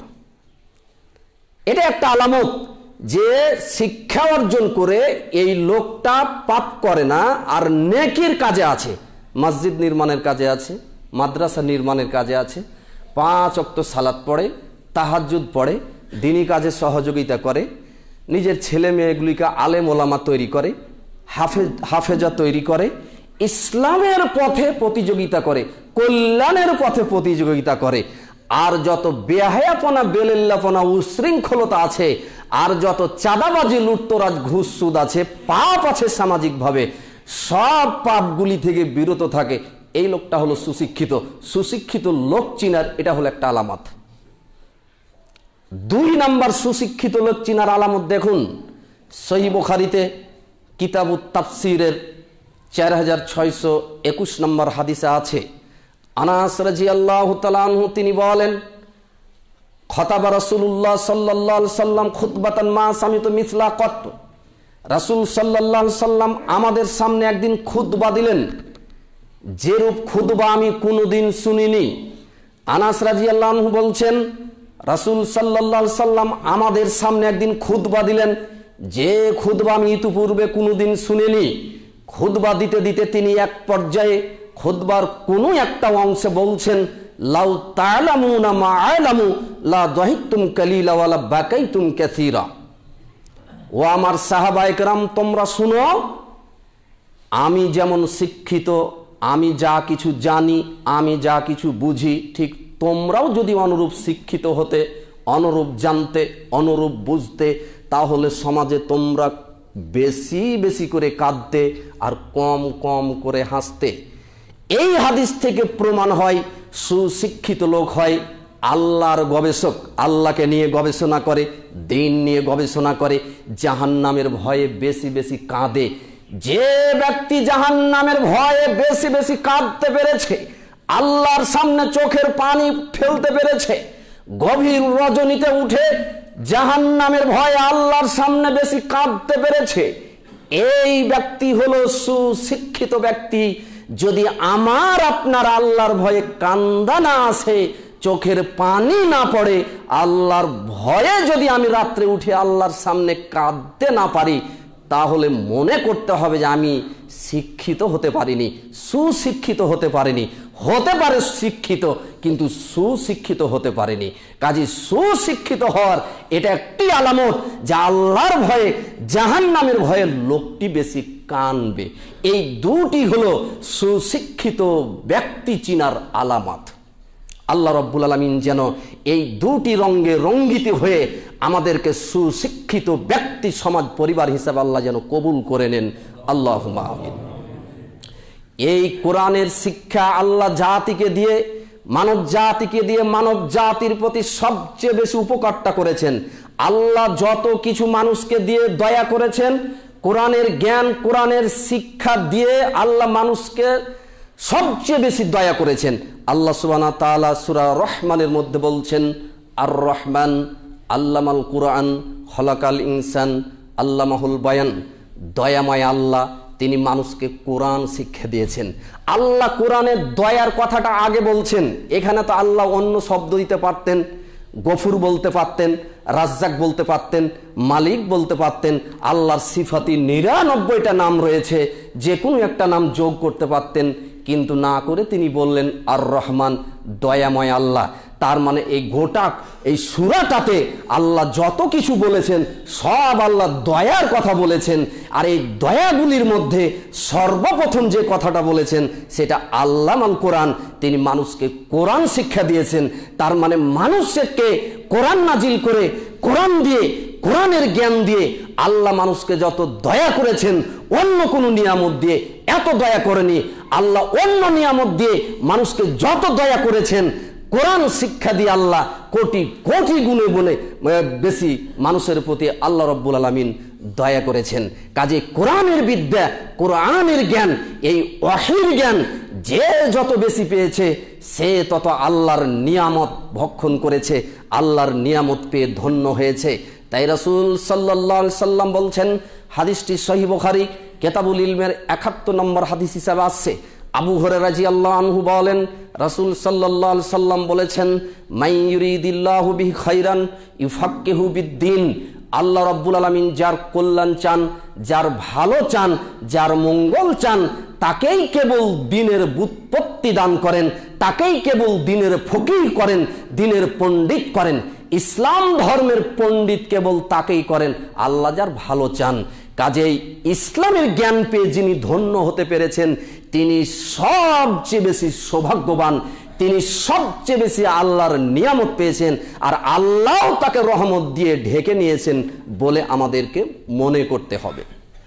এটা একটা আলামত যে শিক্ষা অর্জন করে এই লোকটা পাপ করে না আর নেকির কাজে আছে, মসজিদ নির্মাণের কাজে আছে, মাদ্রাসা নির্মাণের কাজে আছে, 5 ওয়াক্ত সালাত পড়ে, তাহাজ্জুদ পড়ে, দ্বীনি কাজে সহযোগিতা করে, নিজের ছেলে মেয়েগুলিকে আলেম ওলামা তৈরি করে, হাফেজা তৈরি করে, ইসলামের পথে প্রতিযোগিতা করে, কল্যাণের পথে প্রতিযোগিতা করে। আর যত বেহায়াপনা বেলেল্লাপনা উশৃঙ্খলতা আছে, আর যত চাঁদাবাজি লুটতরাজ ঘুষ সুদ আছে, পাপ আছে সামাজিকভাবে, সব পাপগুলি থেকে বিরত থাকে, এই লোকটা হলো সুশিক্ষিত। সুশিক্ষিত লোক চিনার এটা হলো একটা আলামত। 2 নাম্বার সুশিক্ষিত লোক চিনার আলামত দেখুন, সহিহ বুখারীতে কিতাবুত তাফসীরের 4621 নম্বর হাদিসে আছে, আনাস রাদিয়াল্লাহু তাআলা আনহু তিনি বলেন, খতাবা রাসূলুল্লাহ সাল্লাল্লাহু আলাইহি সাল্লাম খুতবাতান মা সামিতু মিসলা কত। রাসূল সাল্লাল্লাহু আলাইহি সাল্লাম আমাদের সামনে একদিন খুতবা দিলেন, যেরূপ খুতবা আমি কোনোদিন শুনিনি। আনাস রাদিয়াল্লাহু আনহু বলছেন, রাসূল সাল্লাল্লাহু আলাইহি সাল্লাম আমাদের সামনে একদিন খুতবা দিলেন, যে খুতবা আমি ইতিপূর্বে কোনোদিন শুনিনি। খুতবা দিতে দিতে তিনি এক পর্যায়ে খুতবার কোনো একটা অংশে বলছেন, লাউ তা'লামুনা মা আ'লামু লা দাহিকতুম কালিলা ওয়া লা বাকাইতুম কাসীরা। ও আমার সাহাবায়ে কেরাম, তোমরা শুনো, আমি যেমন শিক্ষিত, আমি যা কিছু জানি, আমি যা কিছু বুঝি, ঠিক তোমরাও যদি অনুরূপ শিক্ষিত হতে, অনুরূপ জানতে, অনুরূপ বুঝতে, তাহলে সমাজে তোমরা বেশি বেশি করে কাঁদতে আর কম কম করে হাসতে। এই হাদিস থেকে প্রমাণ হয় সুশিক্ষিত লোক হয় আল্লাহর গবেষক, আল্লাহকে নিয়ে গবেষণা করে, দিন নিয়ে গবেষণা করে, জাহান্নামের ভয়ে বেশি বেশি কাঁদে। যে ব্যক্তি জাহান্নামের ভয়ে বেশি বেশি কাঁদতে পেরেছে, আল্লাহর সামনে চোখের পানি ফেলতে পেরেছে, গভীর রজনীতে উঠে জাহান্নামের ভয়ে আল্লাহর সামনে বেশি কাঁদতে পেরেছে, এই ব্যক্তি হলো সুশিক্ষিত ব্যক্তি। যদি আমার আপনার আল্লাহর ভয়ে কান্দা না আসে, চোখের পানি না পড়ে, আল্লাহর ভয়ে যদি আমি রাত্রে উঠে আল্লাহর সামনে কাঁদতে না পারি, তাহলে মনে করতে হবে যে আমি শিক্ষিত হতে পারিনি, সুশিক্ষিত হতে পারিনি। হতে পারে শিক্ষিত, কিন্তু সুশিক্ষিত হতে পারেনি। কাজে সুশিক্ষিত হওয়ার এটা একটি আলামত যে আল্লাহর ভয়ে, জাহান্নামের ভয়ে লোকটি বেশি কানবে। এই দুটি হলো সুশিক্ষিত ব্যক্তি চিনার আলামত। আল্লাহ রাব্বুল আলামিন যেন এই দুটি রঙে রঙ্গিত হয়ে আমাদেরকে সুশিক্ষিত ব্যক্তি সমাজ পরিবার হিসাবে আল্লাহ যেন কবুল করে নেন। আল্লাহুম্মা আমিন। এই কোরআনের শিক্ষা আল্লাহ জাতিকে দিয়ে, মানব জাতিকে দিয়ে মানব জাতির প্রতি সবচেয়ে বেশি উপকারটা করেছেন। আল্লাহ যত কিছু মানুষকে দিয়ে দয়া করেছেন, কোরআনের জ্ঞান, কোরআনের শিক্ষা দিয়ে আল্লাহ মানুষকে সবচেয়ে বেশি দয়া করেছেন। আল্লাহ সুবহানাহু ওয়া তাআলা সূরা রহমানের মধ্যে বলছেন, আর রহমান আল্লামাল কুরআন খলাকাল ইনসান আল্লামাহুল বায়ান। দয়াময় আল্লাহ, তিনি মানুষকে কোরআন শিক্ষা দিয়েছেন। আল্লাহ কোরআনের দয়ার কথাটা আগে বলছেন। এখানে তো আল্লাহ অন্য শব্দ দিতে পারতেন, গফুর বলতে পারতেন, রাজ্জাক বলতে পারতেন, মালিক বলতে পারতেন। আল্লাহর সিফাতি ৯৯টা নাম রয়েছে, যে কোনো একটা নাম যোগ করতে পারতেন, কিন্তু না করে তিনি বললেন আর রহমান, দয়াময় আল্লাহ। তার মানে এই গোটা এই সূরাটাতে আল্লাহ যত কিছু বলেছেন সব আল্লাহ দয়ার কথা বলেছেন। আর এই দয়াগুলির মধ্যে সর্বপ্রথম যে কথাটা বলেছেন সেটা আল্লামাল কোরআন, তিনি মানুষকে কোরআন শিক্ষা দিয়েছেন। তার মানে মানুষকে কোরআন নাজিল করে, কোরআন দিয়ে, কোরআনের জ্ঞান দিয়ে আল্লাহ মানুষকে যত দয়া করেছেন, অন্য কোনো নিয়ামত দিয়ে এত দয়া করেনি। আল্লাহ অন্য নিয়ামত দিয়ে মানুষকে যত দয়া করেছেন, কোরআন শিক্ষা দিয়ে আল্লাহ কোটি কোটি গুণে গুণে বেশি মানুষের প্রতি আল্লাহ রাব্বুল আলামিন দয়া করেছেন। কাজে কোরআনের বিদ্যা, কোরআনের জ্ঞান, এই ওয়াহির জ্ঞান যে যত বেশি পেয়েছে সে তত আল্লাহর নিয়ামত ভক্ষণ করেছে, আল্লাহর নিয়ামত পেয়ে ধন্য হয়েছে। তাই রাসূল সাল্লাল্লাহু আলাইহি সাল্লাম বলছেন, হাদিসটি সহিহ বুখারী কিতাবুল ইলমের ৭১ নম্বর হাদিস হিসাবে আসছে। আবু হুরায়রা রাদিয়াল্লাহু আনহু বলেন, রাসূল সাল্লাল্লাহু আলাইহি সাল্লাম বলেছেন, মান ইউরিদিল্লাহু বিহি খাইরান ইউফাক্কিহু বিদ্দিন। আল্লাহ রাব্বুল আলামিন যার কল্যাণ চান, যার ভালো চান, যার মঙ্গল চান, তাকেই কেবল দ্বীনের ব্যুৎপত্তি দান করেন, তাকেই কেবল দ্বীনের ফকিহ করেন, দ্বীনের পণ্ডিত করেন। ইসলাম ধর্মের পণ্ডিত কেবল তাকেই করেন আল্লাহ যার ভালো চান। কাজেই ইসলামের জ্ঞান পেয়ে যিনি ধন্য হতে পেরেছেন তিনি সবচেয়ে বেশি সৌভাগ্যবান, তিনি সবচেয়ে বেশি আল্লাহর নিয়ামত পেয়েছেন। আর আল্লাহ তাকে রহমত দিয়ে ঢেকে নিয়েছেন বলে আমাদেরকে মনে করতে হবে।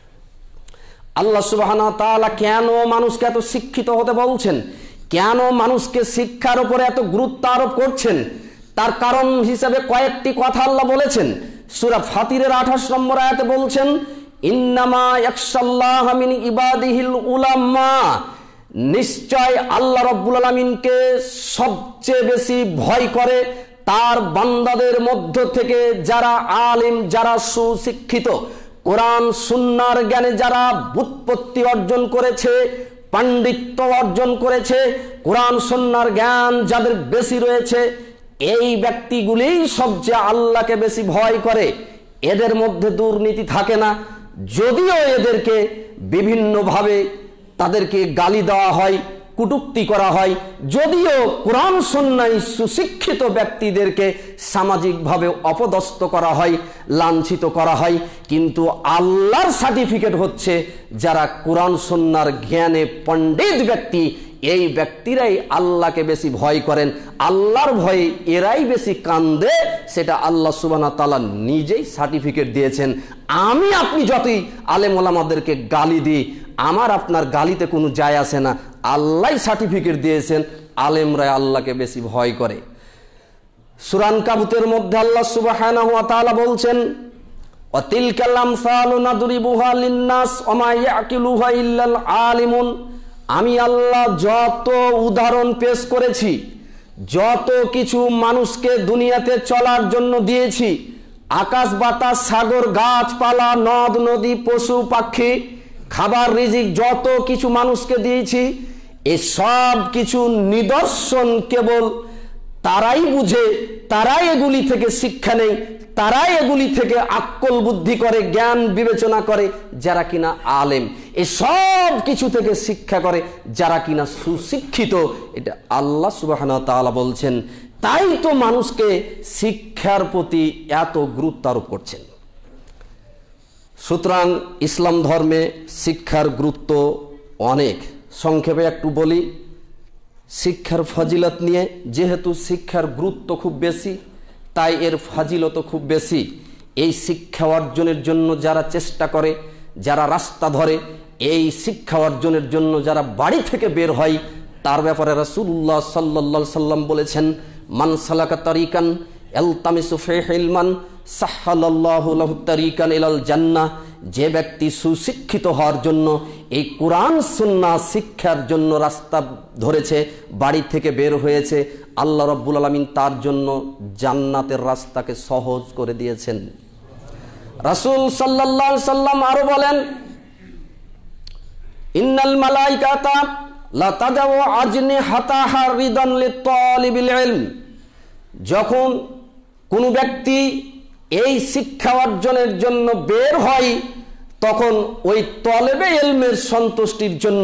আল্লাহ সুবহানাহু ওয়া তাআলা কেন মানুষকে এত শিক্ষিত হতে বলছেন, কেন মানুষকে শিক্ষার উপরে এত গুরুত্ব আরোপ করছেন, তার কারণ হিসাবে কয়েকটি কথা আল্লাহ বলেছেন। সূরা ফাতিরের ২৮ নম্বর আয়াতে বলছেন, ইন্নামা ইয়াখশাল্লাহা মিন ইবাদিহিল উলামা। নিশ্চয় আল্লাহ রাব্বুল আলামিনকে সবচেয়ে বেশি ভয় করে তার বান্দাদের মধ্য থেকে যারা আলিম, যারা সুশিক্ষিত, কোরআন সুন্নাহর জ্ঞানে যারা ব্যুৎপত্তি অর্জন করেছে, পাণ্ডিত্য অর্জন করেছে, কোরআন সুন্নাহর জ্ঞান যাদের বেশি রয়েছে, এই ব্যক্তিগুলিই সবচেয়ে আল্লাহকে বেশি ভয় করে। এদের মধ্যে দুর্নীতি থাকে না, যদিও এদেরকে বিভিন্নভাবে তাদেরকে গালি দেওয়া হয়, কটূক্তি করা হয়, যদিও কোরআন সুন্নাহয় সুশিক্ষিত ব্যক্তিদেরকে সামাজিকভাবে অপদস্থ করা হয়, লাঞ্ছিত করা হয়, কিন্তু আল্লাহর সার্টিফিকেট হচ্ছে যারা কোরআন সুন্নাহর জ্ঞানে পণ্ডিত ব্যক্তি, এই ব্যক্তিরাই আল্লাহকে বেশি ভয় করেন। আল্লাহর ভয়ে এরাই বেশি কান্দে, সেটা আল্লাহ সুবহানাহু ওয়া তাআলা নিজেই সার্টিফিকেট দিয়েছেন। আমি আপনি যতই আলেম ওলামাদেরকে গালি দিই, আমার আপনার গালিতে কোনো যায় আসে না, আল্লাহই সার্টিফিকেট দিয়েছেন আলেমরা আল্লাহকে বেশি ভয় করে। সূরা আনকাবুতের মধ্যে আল্লাহ সুবহানাহু ওয়া তাআলা বলছেন, ওয়া তিলকাল আমসালু নাদরিবুহা লিন-নাস ওয়া মা ইয়াকিলুহা ইল্লাল আলিমুন। আমি আল্লাহ যত উদাহরণ পেশ করেছি, যত কিছু মানুষকে দুনিয়াতে চলার জন্য দিয়েছি, আকাশ বাতাস, সাগর, গাছপালা, নদ নদী, পশু পাখি, খাবার, রিজিক, যত কিছু মানুষকে দিয়েছি, এই সব কিছু নিদর্শন কেবল তারাই বুঝে, তারাই এগুলি থেকে শিক্ষা নেই, তারাই এগুলি থেকে আক্কল বুদ্ধি করে, জ্ঞান বিবেচনা করে যারা কিনা আলেম, এই সব কিছু থেকে শিক্ষা করে যারা কিনা সুশিক্ষিত। এটা আল্লাহ সুবহানাহু ওয়া তাআলা বলছেন। তাই তো মানুষকে শিক্ষার প্রতি এত গুরুত্ব আরোপ করছেন। সুতরাং ইসলাম ধর্মে শিক্ষার গুরুত্ব অনেক। সংক্ষেপে একটু বলি শিক্ষার ফজিলত নিয়ে। যেহেতু শিক্ষার গুরুত্ব খুব বেশি, তাই এর ফজিলত খুব বেশি। এই শিক্ষা অর্জনের জন্য যারা চেষ্টা করে, যারা রাস্তা ধরে, এই শিক্ষা অর্জনের জন্য যারা বাড়ি থেকে বের হয়, তার ব্যাপারে রাসূলুল্লাহ সাল্লাল্লাহু আলাইহি সাল্লাম বলেছেন, মান সালাকা তারিকান ইলতামিসু ফীহি ইলমান সাহহালাল্লাহু লাহু তারিকান ইলাল জান্নাহ। যে ব্যক্তি সুশিক্ষিত হওয়ার জন্য, এই কোরআন সুন্নাহ শিক্ষার জন্য রাস্তা ধরেছে, বাড়ি থেকে বের হয়েছে, আল্লাহ রাব্বুল আলামিন তার জন্য জান্নাতের রাস্তাকে সহজ করে দিয়েছেন। রাসূল সাল্লাল্লাহু আলাইহি সাল্লাম আরো বলেন, ইন্নাল মালাইকাতা লা তাদাউ আজনিহাতাহা রিদান লিতালিবিল ইলম। যখন কোনো ব্যক্তি এই শিক্ষা অর্জনের জন্য বের হয়, তখন ওই তলেবে ইলমের সন্তুষ্টির জন্য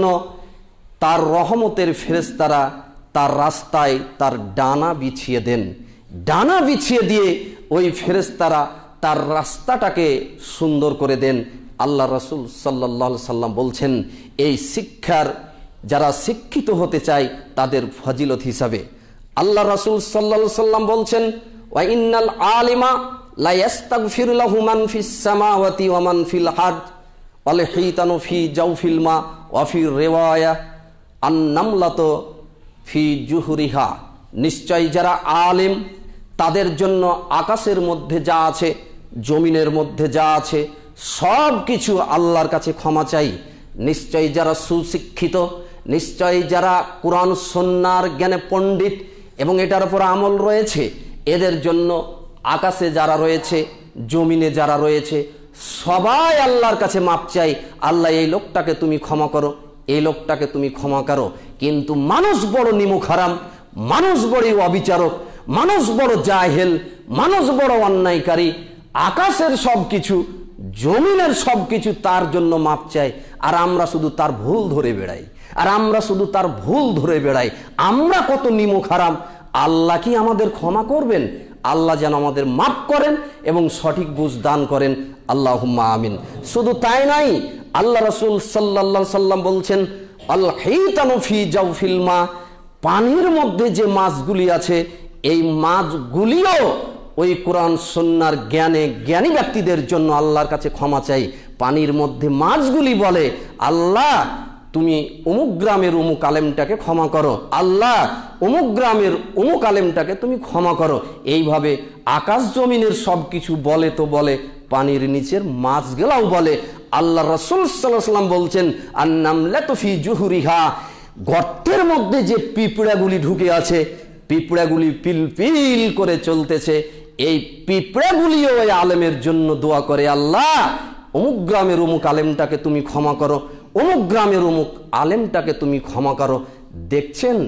তার রহমতের ফেরেশতারা তার রাস্তায় তার ডানা বিছিয়ে দেন। ডানা বিছিয়ে দিয়ে ওই ফেরেশতারা তার রাস্তাটাকে সুন্দর করে দেন। আল্লাহ রাসূল সাল্লাল্লাহু আলাইহি সাল্লাম বলছেন, এই শিক্ষার যারা শিক্ষিত হতে চায় তাদের ফজিলত হিসাবে আল্লাহ রাসূল সাল্লাল্লাহু আলাইহি সাল্লাম বলছেন, ওয়া ইন্নাল আলিমা লা ইস্তাগফিরু লাহু মান ফিস সামাওয়াতি ওয়া মান ফিল আরদ ওয়াল হিতানু ফি জাওফিল মা ওয়া ফি রিওয়ায়া আন-নামলাতু ফি জুহুরিহা। নিশ্চয় যারা আলেম, তাদের জন্য আকাশের মধ্যে যা আছে, জমিনের মধ্যে যা আছে, সব কিছু আল্লাহর কাছে ক্ষমা চাই। নিশ্চয় যারা সুশিক্ষিত, নিশ্চয় যারা কোরআন সুন্নাহর জ্ঞানে পণ্ডিত এবং এটার উপর আমল রয়েছে, এদের জন্য আকাশে যারা রয়েছে, জমিনে যারা রয়েছে, সবাই আল্লাহর কাছে মাপ চাই। আল্লাহ এই লোকটাকে তুমি ক্ষমা করো, এই লোকটাকে তুমি ক্ষমা করো। কিন্তু মানুষ বড় নিমুখ হারাম, মানুষ বড়ই অবিচারক, মানুষ বড় জাহেল, মানুষ বড় অন্যায়কারী। আকাশের সব কিছু, জমিনের সব কিছু তার জন্য মাপ চাই, আর আমরা শুধু তার ভুল ধরে বেড়াই, আর আমরা শুধু তার ভুল ধরে বেড়াই। আমরা কত নিমুখ হারাম! আল্লাহ কি আমাদের ক্ষমা করবেন? আল্লাহ যেন আমাদের মাফ করেন এবং সঠিক বুঝ দান করেন। আল্লাহুম্মা আমিন। শুধু তাই নাই, আল্লাহ রাসূল সাল্লাল্লাহু আলাইহি সাল্লাম বলছেন, আল হিতানু ফি জাওফিল মা। পানির মধ্যে যে মাছগুলি আছে, এই মাছগুলিও ওই কোরআন সুন্নাহর জ্ঞানে জ্ঞানী ব্যক্তিদের জন্য আল্লাহর কাছে ক্ষমা চাই। পানির মধ্যে মাছগুলি বলে, আল্লাহ তুমি অমুক গ্রামের অমুক আলেমটাকে ক্ষমা করো, আল্লাহ অমুক গ্রামের অমুক আলেমটাকে তুমি ক্ষমা করো। এইভাবে আকাশ জমিনের সব কিছু বলে তো বলে, পানির নিচের মাছগুলাও বলে। আল্লাহ রাসূল সাল্লাল্লাহু আলাইহি সাল্লাম বলছেন, আন-নামলাতু ফি জুহুরিহা। গর্তের মধ্যে যে পিঁপড়াগুলি ঢুকে আছে, পিঁপড়াগুলি পিলপিল করে চলতেছে, এই পিঁপড়াগুলিও ওই আলেমের জন্য দোয়া করে, আল্লাহ অমুক গ্রামের অমুক আলেমটাকে তুমি ক্ষমা করো, অমুক গ্রামের অমুক আলেমটাকে তুমি ক্ষমা করো। দেখছেন,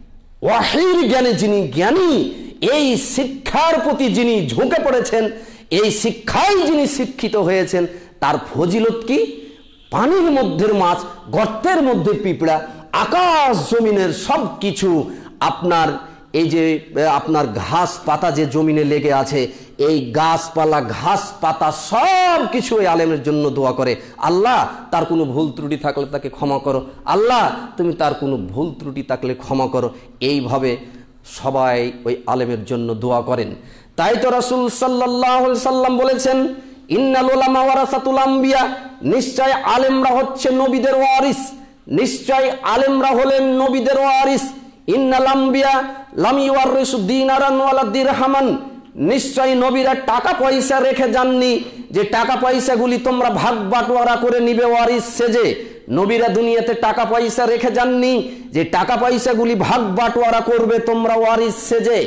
ওয়াহির জ্ঞানে যিনি জ্ঞানী, এই শিক্ষার প্রতি যিনি ঝুঁকে পড়েছেন, এই শিক্ষায় যিনি শিক্ষিত হয়েছেন, তার ফজিলত কি? পানির মধ্যে মাছ, গর্তের মধ্যে পিঁপড়া, আকাশ জমিনের সব কিছু, আপনার এই যে আপনার ঘাস পাতা যে জমিনে লেগে আছে, এই গাছপালা ঘাস পাতা সব কিছু ওই আলেমের জন্য দোয়া করে, আল্লাহ তার কোনো ভুল ত্রুটি থাকলে তাকে ক্ষমা করো, আল্লাহ তুমি তার কোনো ভুল ত্রুটি থাকলে ক্ষমা করো। এইভাবে সবাই ওই আলেমের জন্য দোয়া করেন। তাই তো রাসূল সাল্লাল্লাহু আলাইহি সাল্লাম বলেছেন, ইন্নাল উলামা ওয়ারাসাতুল আম্বিয়া। নিশ্চয় আলেমরা হচ্ছে নবীদের ওয়ারিস, নিশ্চয় আলেমরা হলেন নবীদের ওয়ারিস। ইন্নাল আম্বিয়া লাম ইউওয়ারিসু দিনারান ওয়ালা দিরহামান। নিশ্চয় নবীরা টাকা পয়সা রেখে যাননি যে টাকা পয়সাগুলি তোমরা ভাগ বাটোয়ারা করে নিবে ওয়ারিস সেজে। নবীরা দুনিয়াতে টাকা পয়সা রেখে যাননি যে টাকা পয়সাগুলি ভাগ বাটোয়ারা করবে তোমরা ওয়ারিস সেজে।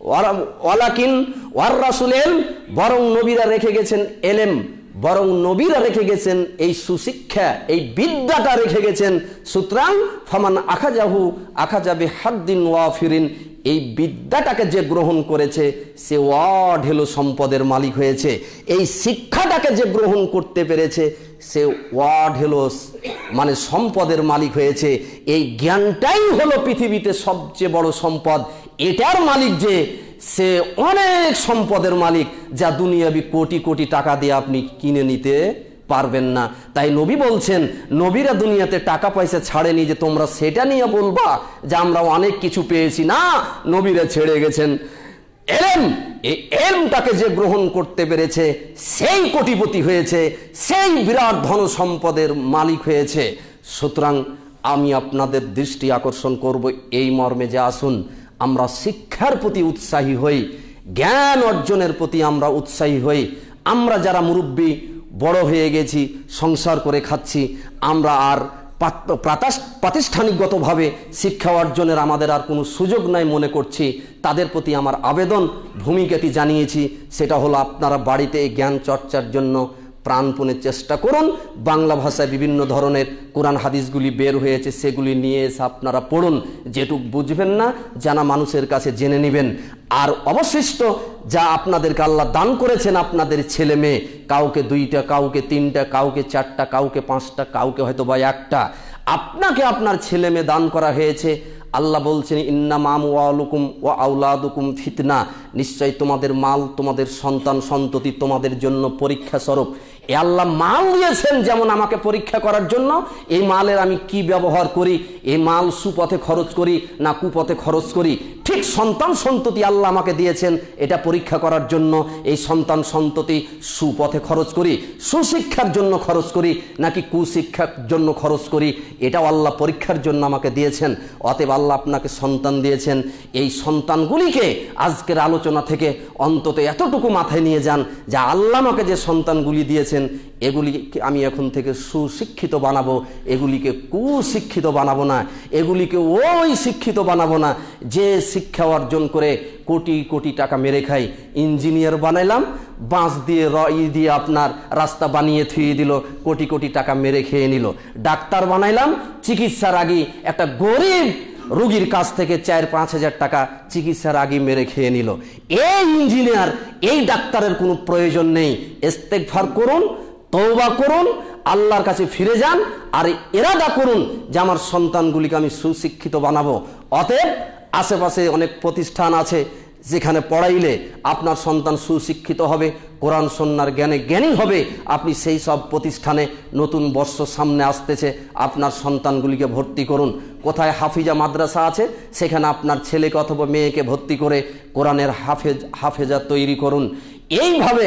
ওয়ালাকিন ওয়ারাসুল ইলম, বরং নবীরা রেখে গেছেন এলেম, বরং নবীরা রেখে গেছেন এই সুশিক্ষা, এই বিদ্যাটা রেখে গেছেন। সুতরাং ফামান আখাজাহু আখাজা বিহাদ্দিন ওয়াফিরিন, এই বিদ্যাটাকে যে গ্রহণ করেছে সে অঢেলো সম্পদের মালিক হয়েছে। এই শিক্ষাটাকে যে গ্রহণ করতে পেরেছে সে অঢেলো মানে সম্পদের মালিক হয়েছে। এই জ্ঞানটাই হলো পৃথিবীতে সবচেয়ে বড় সম্পদ। এটার মালিক যে সে অনেক সম্পদের মালিক, যা দুনিয়াবি কোটি কোটি টাকা দিয়ে আপনি কিনে নিতে পারবেন না। তাই নবী বলছেন, নবীরা দুনিয়াতে টাকা পয়সা ছাড়েনি যে তোমরা সেটা নিয়ে বলবা যে আমরা অনেক কিছু পেয়েছি। না, নবীরা ছেড়ে গেছেন এলেম। এই এলমটাকে যে গ্রহণ করতে পেরেছে সেই কোটিপতি হয়েছে, সেই বিরাট ধন সম্পদের মালিক হয়েছে। সুতরাং আমি আপনাদের দৃষ্টি আকর্ষণ করব এই মর্মে যে আসুন আমরা শিক্ষার প্রতি উৎসাহী হই, জ্ঞান অর্জনের প্রতি আমরা উৎসাহী হই। আমরা যারা মুরব্বী বড় হয়ে গেছি, সংসার করে খাচ্ছি, আমরা আর প্রাতিষ্ঠানিকগতভাবে শিক্ষা অর্জনের আমাদের আর কোনো সুযোগ নাই মনে করছি। তাদের প্রতি আমার আবেদন, ভূমিকাটি জানিয়েছি, সেটা হলো আপনারা বাড়িতে এই জ্ঞান চর্চার জন্য প্রাণপণে চেষ্টা করুন। বাংলা ভাষায় বিভিন্ন ধরনের কোরআন হাদিসগুলি বের হয়েছে, সেগুলি নিয়ে এসে আপনারা পড়ুন। যেটুক বুঝবেন না জানা মানুষের কাছে জেনে নেবেন। আর অবশিষ্ট যা আপনাদেরকে আল্লাহ দান করেছেন, আপনাদের ছেলে মেয়ে, কাউকে 2টা, কাউকে 3টা, কাউকে 4টা, কাউকে 5টা, কাউকে হয়তো বা 1টা, আপনাকে আপনার ছেলে মেয়ে দান করা হয়েছে। আল্লাহ বলছেন ইন্নামা আমওয়ালুকুম ওয়া আওলাদুকুম ফিতনা, নিশ্চয়ই তোমাদের মাল, তোমাদের সন্তান সন্ততি তোমাদের জন্য পরীক্ষা স্বরূপ। এ আল্লাহ মাল দিয়েছেন যেমন আমাকে পরীক্ষা করার জন্য, এই মালের আমি কি ব্যবহার করি, এই মাল সুপথে খরচ করি না কুপথে খরচ করি, ঠিক সন্তান সন্ততি আল্লাহ আমাকে দিয়েছেন এটা পরীক্ষা করার জন্য। এই সন্তান সন্ততি সুপথে খরচ করি, সুশিক্ষার জন্য খরচ করি নাকি কুশিক্ষার জন্য খরচ করি, এটাও আল্লাহ পরীক্ষার জন্য আমাকে দিয়েছেন। অতএব আল্লাহ আপনাকে সন্তান দিয়েছেন, এই সন্তানগুলিকে আজকের আলোচনা থেকে অন্তত এতটুকু মাথায় নিয়ে যান যে আল্লাহ আমাকে যে সন্তানগুলি দিয়েছেন এগুলিকে আমি এখন থেকে সুশিক্ষিত বানাবো, এগুলিকে কুশিক্ষিত বানাবো না, এগুলিকে ওই শিক্ষিত বানাবো না যে শিক্ষা অর্জন করে কোটি কোটি টাকা মেরে খাই। ইঞ্জিনিয়ার বানাইলাম, বাঁশ দিয়ে দিয়ে আপনার রাস্তা বানিয়ে থুয়ে দিল, কোটি কোটি টাকা মেরে খেয়ে নিল। ডাক্তার বানাইলাম, চিকিৎসার আগে একটা গরিব রোগীর কাছ থেকে 4-5 হাজার টাকা চিকিৎসার আগে মেরে খেয়ে নিল। এই ইঞ্জিনিয়ার, এই ডাক্তারের কোনো প্রয়োজন নেই। ইস্তেগফার করুন, তওবা করুন, আল্লাহর কাছে ফিরে যান, আর ইরাদা করুন যে আমার সন্তানগুলিকে আমি সুশিক্ষিত বানাবো। অতএব আশেপাশে অনেক প্রতিষ্ঠান আছে যেখানে পড়াইলে আপনার সন্তান সুশিক্ষিত হবে, কোরআন সুন্নাহর জ্ঞানে জ্ঞানী হবে। আপনি সেই সব প্রতিষ্ঠানে, নতুন বর্ষ সামনে আসতেছে, আপনার সন্তানগুলিকে ভর্তি করুন। কোথায় হাফিজা মাদ্রাসা আছে সেখানে আপনার ছেলেকে অথবা মেয়েকে ভর্তি করে কোরআনের হাফেজা তৈরি করুন। এইভাবে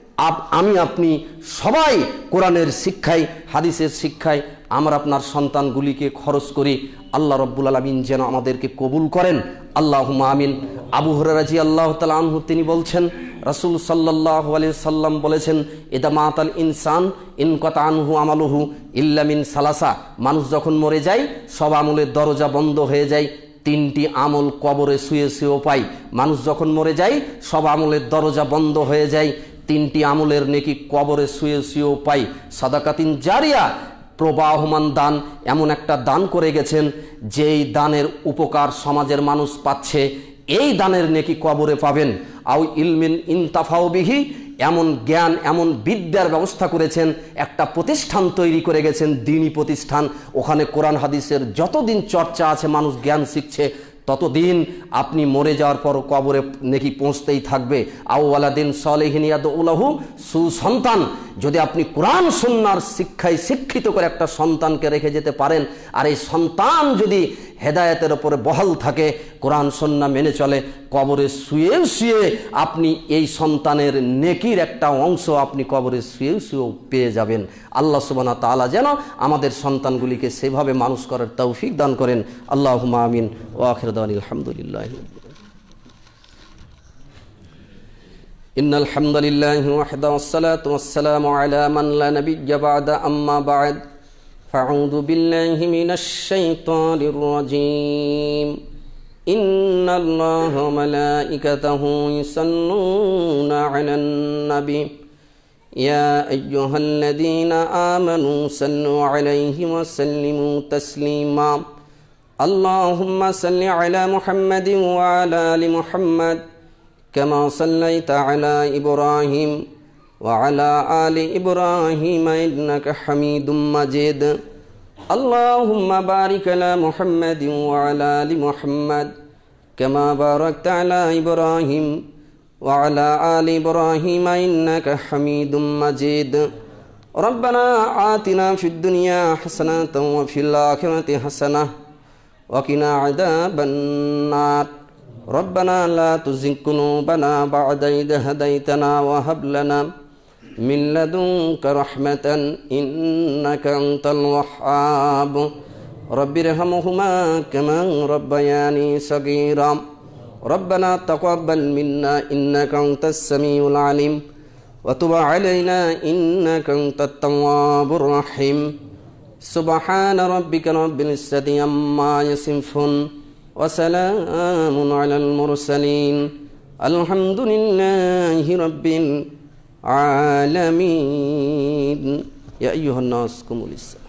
আপনি সবাই কোরআনের শিক্ষায়, হাদিসের শিক্ষায় আমরা আপনার সন্তানগুলিকে খরচ করি। আল্লাহ রব্বুল আলামিন যেন আমাদেরকে কবুল করেন, আল্লাহুম্মা আমিন। আবু হুরায়রা রাদিয়াল্লাহু তাআলা আনহু তিনি বলছেন, রাসূল সাল্লাল্লাহু আলাইহি সাল্লাম বলেছেন, ইদা মাতাল ইনসান ইনকাতা আনহু আমালুহু ইল্লা মিন সালাসা, মানুষ যখন মরে যায় সব আমলের দরজা বন্ধ হয়ে যায়, 3টি আমল কবরে শুয়ে শুয়েও পাই। মানুষ যখন মরে যায় সব আমলের দরজা বন্ধ হয়ে যায়, 3টি আমলের নেকি কবরে শুয়ে শুয়েও পাই। সাদাকাতিন জারিয়া, প্রবাহমান দান, এমন একটা দান করে গেছেন যেই দানের উপকার সমাজের মানুষ পাচ্ছে, এই দানের নেকি কবরে পাবেন। আও ইলমিন ইনতাফাউ বিহি, এমন জ্ঞান, এমন বিদ্যার ব্যবস্থা করেছেন, একটা প্রতিষ্ঠান তৈরি করে গেছেন, দ্বীনি প্রতিষ্ঠান। ওখানে কোরআন হাদিসের যতদিন চর্চা আছে, মানুষ জ্ঞান শিখছে, ততদিন আপনি মরে যাওয়ার পর কবরে নেকি পৌঁছতেই থাকবে। আওয়ালাদিন সালেহিন ইয়াদউ লাহু, সুসন্তান, যদি আপনি কোরআন সুন্নাহর শিক্ষায় শিক্ষিত করে একটা সন্তানকে রেখে যেতে পারেন, আর এই সন্তান যদি হেদায়েতের ওপরে বহাল থাকে, কোরআন সুন্নাহ মেনে চলে, কবরে শুয়ে শুয়ে আপনি এই সন্তানের নেকির একটা অংশ আপনি কবরে শুয়ে শুয়েও পেয়ে যাবেন। আল্লাহ সুবহানাহু ওয়া তাআলা যেন আমাদের সন্তানগুলিকে সেভাবে মানুষ করার তৌফিক দান করেন। আল্লাহুম্মা আমিন। ওয়া আখিরু দাওয়ানা আলহামদুলিল্লাহ। ইন্নাল হামদালিল্লাহি ওয়াহদাহু ওয়াসসালাতু ওয়াসসালামু আলা মান লা নাবিয়্যা বা'দা, আম্মা বা'দ। ফাআউযু বিল্লাহি মিনাশ শাইতানির রাজীম। ইন্নাল্লাহা ওয়া মালাইকাতাহু ইউসাল্লুনা আলান নাবী ইয়া আইয়ুহাল্লাযীনা আমানু সাল্লু আলাইহি ওয়া সাল্লিমু তাসলিমা। اللهم صل على محمد وعلى آل محمد كما صليت على إبراهيم وعلى آل إبراهيم إنك حميد مجيد اللهم بارك على محمد وعلى آل محمد كما باركت على إبراهيم وعلى آل إبراهيم إنك حميد مجيد ربنا آتنا في الدنيا حسنة وفي الآخرة حسنة وقنا عذاب النار ربنا لا تزغ قلوبنا بعد إذ هديتنا وهب لنا من لدنك رحمة إنك أنت الوهاب رب ارحمهما كما ربياني صغيرا ربنا تقبل منا إنك أنت السميع العليم وتب علينا إنك أنت التواب الرحيم سبحان ربك رب العزة عما يصفون وسلام على المرسلين الحمد لله رب العالمين يا أيها الناس قوموا للصلاة